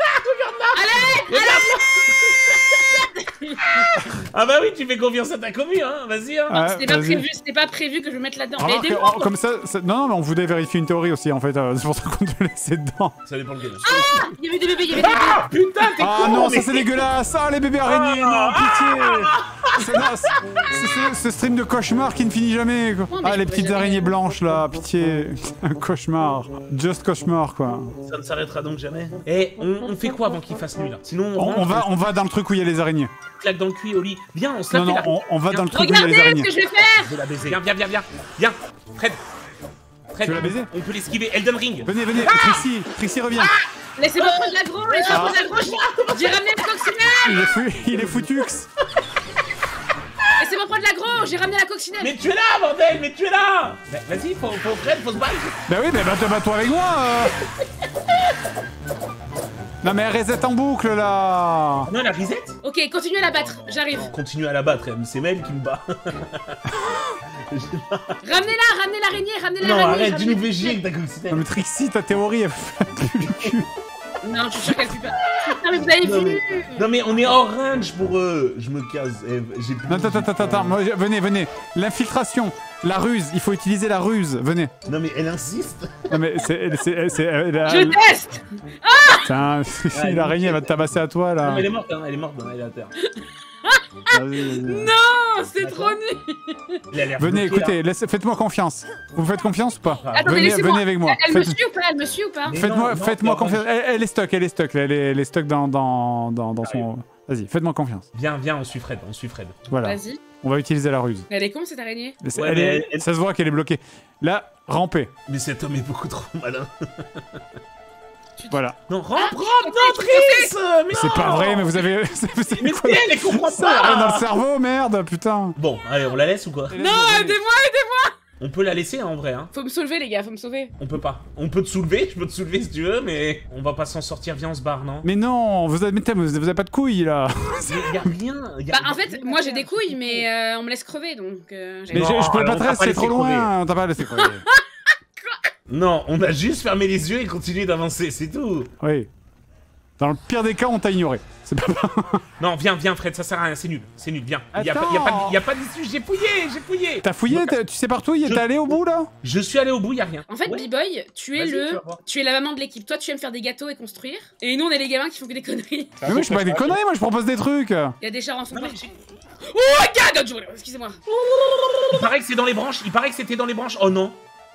Ah bah oui, tu fais confiance à ta commu, hein, vas-y, hein. Ouais, C'était pas prévu que je me mette là-dedans. Remarque, Aidez-moi. comme ça... Non, mais on voulait vérifier une théorie aussi, en fait. C'est pour ça qu'on te laissait dedans. Ça dépend lequel. Il y avait des bébés, il y avait des bébés. Ah putain, t'es Ah con, non, mais- ça c'est dégueulasse! Ah, les bébés araignées, non, pitié! C'est ce stream de cauchemar qui ne finit jamais, quoi. Oh, mais Ah, je les pourrais petites jamais araignées gagner. blanches, là, pitié. Un cauchemar. Just cauchemar, quoi. Ça ne s'arrêtera donc jamais. Eh, on fait quoi avant qu'il fasse nuit, là? Sinon, On va dans le truc où il y a les araignées. claque dans le cul au lit. Viens, on se la Non, fait non, là. on va dans le truc où il y a Regardez les ce araignées. que je vais faire. Je vais la baiser. Viens. Fred. Tu veux la baiser? On peut l'esquiver. Elden Ring. Venez, Trixie revient. Laissez-moi prendre l'aggro, laissez-moi prendre l'aggro. J'ai ramené la coccinelle. Il est foutux. Laissez-moi prendre l'aggro, j'ai ramené la coccinelle. Mais tu es là, bordel, mais tu es là. Vas-y, faut Fred, faut se battre. Bah oui, mais bats-toi avec moi. Non, mais reset en boucle, là. Non, la risette. Ok, continuez à la battre, j'arrive. Continue à la battre, c'est Mel qui me bat. Ramenez-la, ramenez l'araignée, Non, arrête, tu ramenez- nous fais chier avec ta coccinelle. Non, mais Trixie, ta théorie, elle fait plus le cul. Non, je suis sûr qu'elle pue pas. Putain, mais vous avez Non, vu. Non mais on est hors range pour eux. Je me casse. J'ai plus. Non, attends, moi, venez. L'infiltration, la ruse, il faut utiliser la ruse, venez. Non mais elle insiste. Non, mais Je teste. Putain, l'araignée elle va te tabasser à toi, là. Non mais elle est morte, hein, elle est à terre. Vas-y. Non, c'est trop nul. Elle a l'air Venez, bloquée, écoutez, faites-moi confiance. Vous me faites confiance ou pas? Attendez, laissez-moi. Venez avec moi. Elle me suit ou pas? Elle me suit ou pas? Mais Faites-moi non, faites-moi non, confiance. Elle est stuck, elle est stuck dans son... Vas-y, faites-moi confiance. Viens, on suit Fred, Voilà, Vas-y. on va utiliser la ruse. Elle est con cette araignée. Ouais, mais elle- Ça se voit qu'elle est bloquée. Là, rampez. Mais cet homme est beaucoup trop malin. Voilà. Non, rampe, non, Triss. Mais C'est non. pas vrai, mais vous avez... c'est Mais quoi, c'est elle, elle comprend ça a rien dans le pas. cerveau, merde, putain. Bon, allez, on la laisse ou quoi? Non, aidez-moi. On peut la laisser hein, en vrai, hein. Faut me soulever, les gars, faut me sauver. On peut pas. On peut te soulever, je peux te soulever si tu veux, mais on va pas s'en sortir. Viens, on se barre, non? Mais non, vous avez pas de couilles, là. Y a rien. Bah, en fait, moi j'ai des couilles, mais on me laisse crever donc. j'ai- Mais Non, je pouvais alors, pas te on t'a rester, pas c'est trop laissé crever. loin. On t'a pas laissé crever. Non, on a juste fermé les yeux et continué d'avancer, c'est tout. Oui. Dans le pire des cas, on t'a ignoré. C'est pas... Non, viens, Fred, ça sert à rien, c'est nul, viens. Y a Attends. pas d'issue, j'ai fouillé. T'as fouillé? Tu sais partout? T'es allé au bout, là? Je suis allé au bout, y a rien. En fait, Ouais. B-Boy, tu es Vas-y, tu vas voir. tu es la maman de l'équipe. Toi, tu aimes faire des gâteaux et construire. Et nous, on est les gamins qui font que des conneries. Mais moi, je fais pas des conneries, moi, je propose des trucs. Il y a des chars en son Non, mais partout. Oh, regarde! Excusez-moi. il paraît que c'est dans les branches, il paraît que c'était dans les branches. Oh non.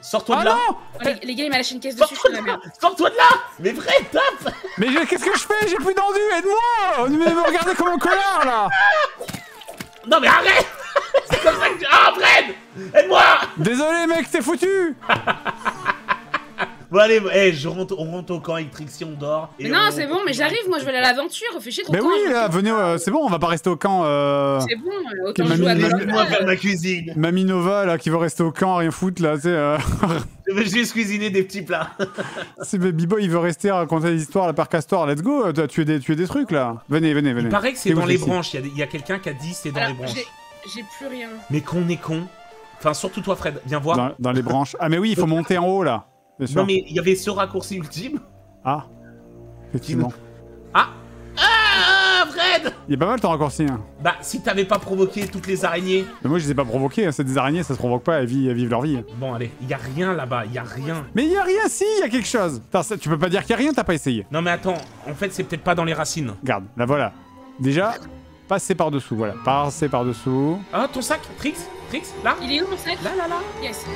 Sors-toi de Ah là. non! Oh, les gars, il m'a lâché une caisse dessus, je suis dans la merde. Sors-toi de là. Mais vrai, tape. Mais qu'est-ce que je fais? J'ai plus d'endu, aide-moi! Mais regardez comme un connard là! Non mais arrête. C'est comme ça que... Ah, Fred. Aide-moi. Désolé mec, t'es foutu! Bon allez, on rentre au camp avec Trixie, on dort. Mais non, c'est bon, mais j'arrive, moi je vais aller à l'aventure, fais chier trop Mais de temps, oui, je veux là, plus. venez, c'est bon, on va pas rester au camp. C'est bon, autant Mamie- jouer à Mamie- des Laisse-moi faire ma cuisine. Mamie Nova là qui veut rester au camp, rien foutre là, tu sais. Je vais juste cuisiner des petits plats. C'est B-Boy, il veut rester à raconter des histoires, la Père Castor, let's go, tu as tué des trucs là. Venez. Il paraît que c'est T'es où, dans les Trixie? branches, il y a quelqu'un qui a dit c'est dans les Alors, branches. j'ai plus rien. Mais qu'on est con. Enfin, surtout toi, Fred, viens voir. Dans les branches. Ah mais oui, il faut monter en haut là. Bien sûr. Non, mais il y avait ce raccourci ultime. Ah, effectivement. Ah, Fred. Il est pas mal ton raccourci. Hein. Bah, si t'avais pas provoqué toutes les araignées. Mais moi je les ai pas provoqués, hein. C'est des araignées, ça se provoque pas, elles vivent leur vie. Bon, allez, il y a rien là-bas, il y a rien. Mais y a rien, si, y a quelque chose. Putain, tu peux pas dire qu'il y a rien, t'as pas essayé. Non, mais attends, en fait, c'est peut-être pas dans les racines. Regarde, là voilà. Déjà, passer par-dessous, voilà. Passer par-dessous. Ah, ton sac, Trix, là. Il est où mon sac? Là. Yes.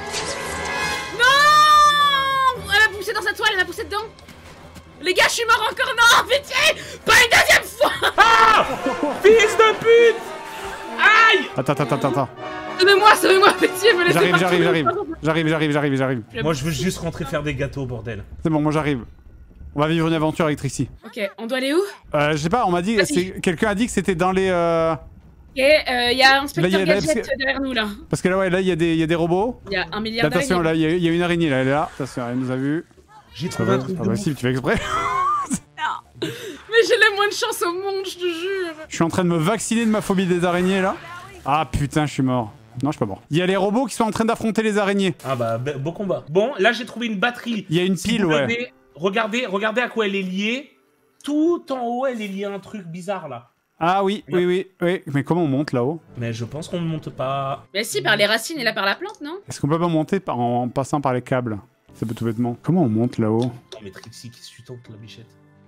Non! Elle m'a poussé dans sa toile, elle m'a poussé dedans. Les gars, je suis mort encore, non, pitié! Pas une deuxième fois! Ah, fils de pute. Aïe. Attends. Sauvez-moi, pitié, me laissez pas. J'arrive. Moi, je veux juste rentrer faire des gâteaux, bordel. C'est bon, moi j'arrive. On va vivre une aventure avec Trixie. Ok, on doit aller où? Je sais pas, on m'a dit, Vas-y. quelqu'un a dit que c'était dans les. Ok, y a Inspecteur Là, Gadget parce que- derrière nous là. Parce que là, ouais, là, il y a des robots. Il y a un milliard Attention, d'araignées. là, il y a une araignée, là, elle est là. Attention, elle nous a vus. J'ai C'est trouvé un pas truc de possible, tu fais exprès. Mais j'ai le moins de chance au monde, je te jure. Je suis en train de me vacciner de ma phobie des araignées, là. Ah putain, je suis mort. Non, je suis pas mort. Il y a les robots qui sont en train d'affronter les araignées. Ah bah, beau combat. Bon, là, j'ai trouvé une batterie. Il y a une Si pile, vous ouais. levez, regardez à quoi elle est liée. Tout en haut, elle est liée à un truc bizarre, là. Ah oui. Mais comment on monte là-haut? Mais je pense qu'on ne monte pas. Mais si, par les racines et là par la plante, non? Est-ce qu'on peut pas monter en passant par les câbles? C'est tout bêtement. Comment on monte là-haut? Non, mais Trixie, qu'est-ce que tu tentes, la bichette?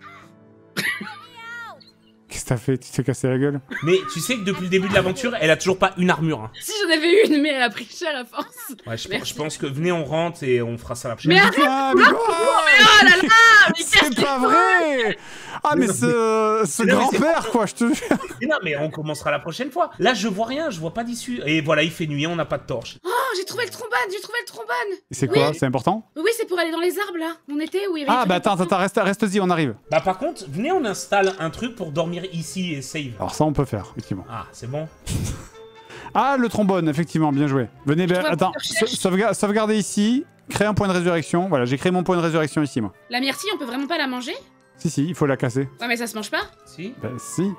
Qu'est-ce que t'as fait? Tu t'es cassé la gueule? Mais tu sais que depuis le début de l'aventure, elle a toujours pas une armure. Hein. Si j'en avais une, mais elle a pris cher à force. Ouais, je Merci. pense que venez, on rentre et on fera ça la prochaine Mais fois. Ah, mais Oh là là, mais c'est pas vrai! Ah, mais non, ce mais- grand-père, quoi, je te jure! Mais non, mais on commencera la prochaine fois. Là, je vois rien, je vois pas d'issue. Et voilà, il fait nuit, on n'a pas de torche. Oh, j'ai trouvé le trombone. C'est quoi? Oui. C'est important? Oui, c'est pour aller dans les arbres là. On était où il y avait Ah, des bah trucs attends, reste-y, on arrive. Bah, par contre, venez, on installe un truc pour dormir ici et save. Alors ça, on peut faire, effectivement. Ah, c'est bon. Ah, le trombone, effectivement, bien joué. Venez, vois, attends, je cherche. sauvegardez ici, créez un point de résurrection. Voilà, j'ai créé mon point de résurrection ici, moi. La myrtille, on peut vraiment pas la manger? Si, il faut la casser. Ouais, mais ça se mange pas. Si. Bah si.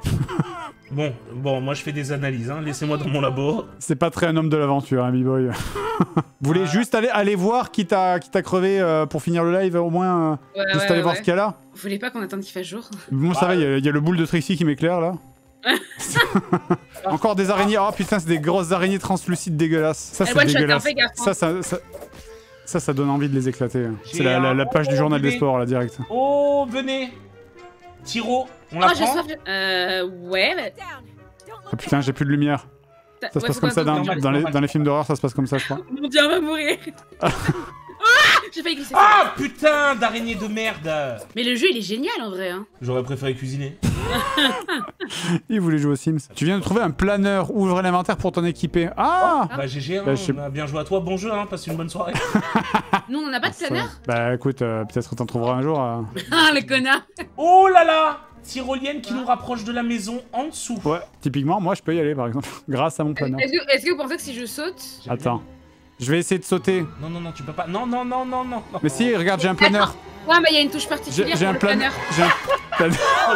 Bon, moi je fais des analyses, hein. Laissez-moi dans mon labo. C'est pas très un homme de l'aventure, hein, B-Boy. Vous voulez juste aller voir qui t'a crevé pour finir le live, au moins juste aller voir ce qu'il y a là? Vous voulez pas qu'on attende qu'il fasse jour? Bon, ça va, il y a le boule de Trixie qui m'éclaire, là. Encore des araignées. Oh putain, c'est des grosses araignées translucides dégueulasses. Ça, Eh, c'est one shot, dégueulasse. fais gaffe, hein. Ça donne envie de les éclater. C'est J'ai la page du journal des bébé. sports, là, direct. Oh, venez. Tiro, on la Oh, j'ai prend. soif. Ouais, mais. Ah putain, j'ai plus de lumière. Ça se passe comme ça dans les films d'horreur, ça se passe comme ça, je crois. Mon dieu, on va mourir. Ah, j'ai failli glisser. Ah, putain d'araignée de merde. Mais le jeu, il est génial en vrai. Hein. J'aurais préféré cuisiner. Il voulait jouer aux Sims. Tu viens de trouver un planeur. Ouvre l'inventaire pour t'en équiper. Ah Bah GG, hein, Bah, je sais- on a bien joué à toi. Bon jeu, hein, passe une bonne soirée. Nous, on n'a pas de planeur? Bah écoute, peut-être que t'en trouveras un jour. Ah, le connard. Oh là là, tyrolienne qui nous rapproche de la maison en dessous. Ouais, typiquement, moi je peux y aller par exemple. Grâce à mon planeur. Est-ce que vous pensez que si je saute. Attends. Je vais essayer de sauter. Non, tu peux pas. Non. Mais si, regarde, j'ai un planeur. Ouais, mais il y a une touche particulière J'ai pour un le planeur. planeur. J'ai un planeur. Oh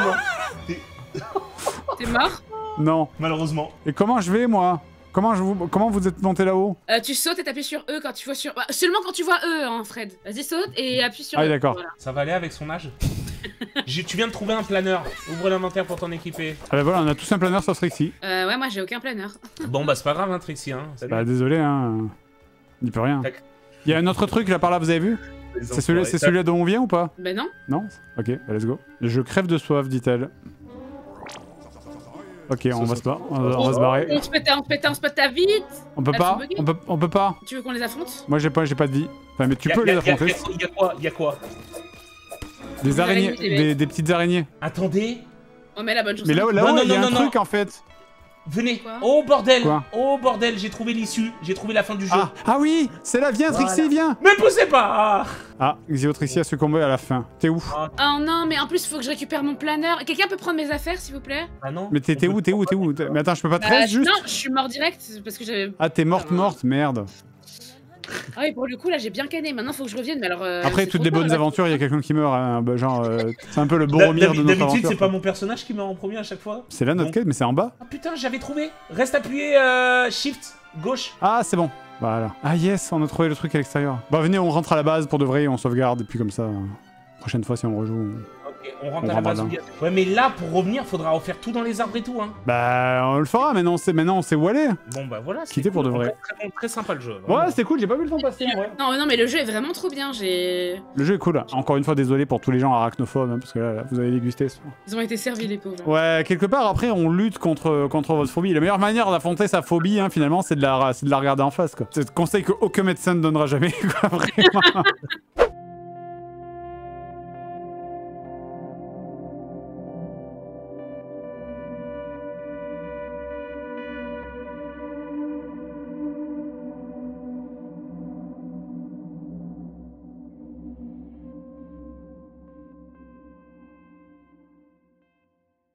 non, T'es mort? Non. malheureusement. Et comment je vais moi? Comment vous êtes monté là-haut? Tu sautes et t'appuies sur E quand tu vois sur. Bah, seulement quand tu vois E, hein, Fred. Vas-y, saute et appuie sur Ah E. oui, d'accord. Voilà. Ça va aller avec son âge. Tu viens de trouver un planeur. Ouvre l'inventaire pour t'en équiper. Ah bah voilà, on a tous un planeur sauf Trixie. Ouais, moi j'ai aucun planeur. Bon bah c'est pas grave, hein, Trixie. Hein. Salut. Bah désolé, hein. Il peut rien. Tac. Il y a un autre truc là par là, vous avez vu? C'est celui-là dont on vient ou pas? Ben non. Non? Ok, bah let's go. Je crève de soif, dit-elle. Ok, on va se barrer. On se pète à vite. On peut pas. On peut pas. Tu veux qu'on les affronte? Moi j'ai pas de vie. Enfin, mais tu peux les affronter. Y'a quoi? Des araignées, des petites araignées. Attendez. On met la bonne chose. Mais là, il y a un truc en fait. Venez. Quoi? Oh bordel. Quoi? Oh bordel, j'ai trouvé l'issue. J'ai trouvé la fin du jeu. Ah oui, c'est là, viens Trixie, viens. Me poussez pas. Ah, Xio Trixie a succombé à la fin. T'es où? Oh non, mais en plus, faut que je récupère mon planeur. Quelqu'un peut prendre mes affaires, s'il vous plaît? Ah non. Mais t'es où? Mais attends, je peux pas te rester juste? Non, je suis mort direct parce que j'avais... Ah, t'es morte, merde. Ah oui, pour le coup, là, j'ai bien canné. Maintenant, faut que je revienne, mais alors... Après, toutes les bonnes aventures, il y a quelqu'un qui meurt. Hein, bah, genre, c'est un peu le Boromir de notre aventure. D'habitude, c'est pas mon personnage qui meurt en premier à chaque fois. C'est là notre quête, mais c'est en bas. Ah putain, j'avais trouvé. Reste appuyé, Shift, gauche. Ah, c'est bon. Voilà. Ah yes, on a trouvé le truc à l'extérieur. Bah venez, on rentre à la base pour de vrai, on sauvegarde, et puis comme ça, prochaine fois si on rejoue... Ok, on rentre à la base. Ouais, mais là, pour revenir, faudra refaire tout dans les arbres et tout, hein. Bah, on le fera, maintenant on sait où aller. Bon, bah voilà, Quitter pour de vrai. Très sympa le jeu. Ouais, c'était cool, j'ai pas vu le temps passer en vrai. Non, mais le jeu est vraiment trop bien, j'ai... Le jeu est cool. Encore une fois, désolé pour tous les gens arachnophobes, hein, parce que là, vous avez dégusté. Ils ont été servis, les pauvres. Ouais, quelque part, après, on lutte contre votre phobie. La meilleure manière d'affronter sa phobie, hein, finalement, c'est de la regarder en face, quoi. C'est le conseil qu'aucun médecin ne donnera jamais, quoi, vraiment.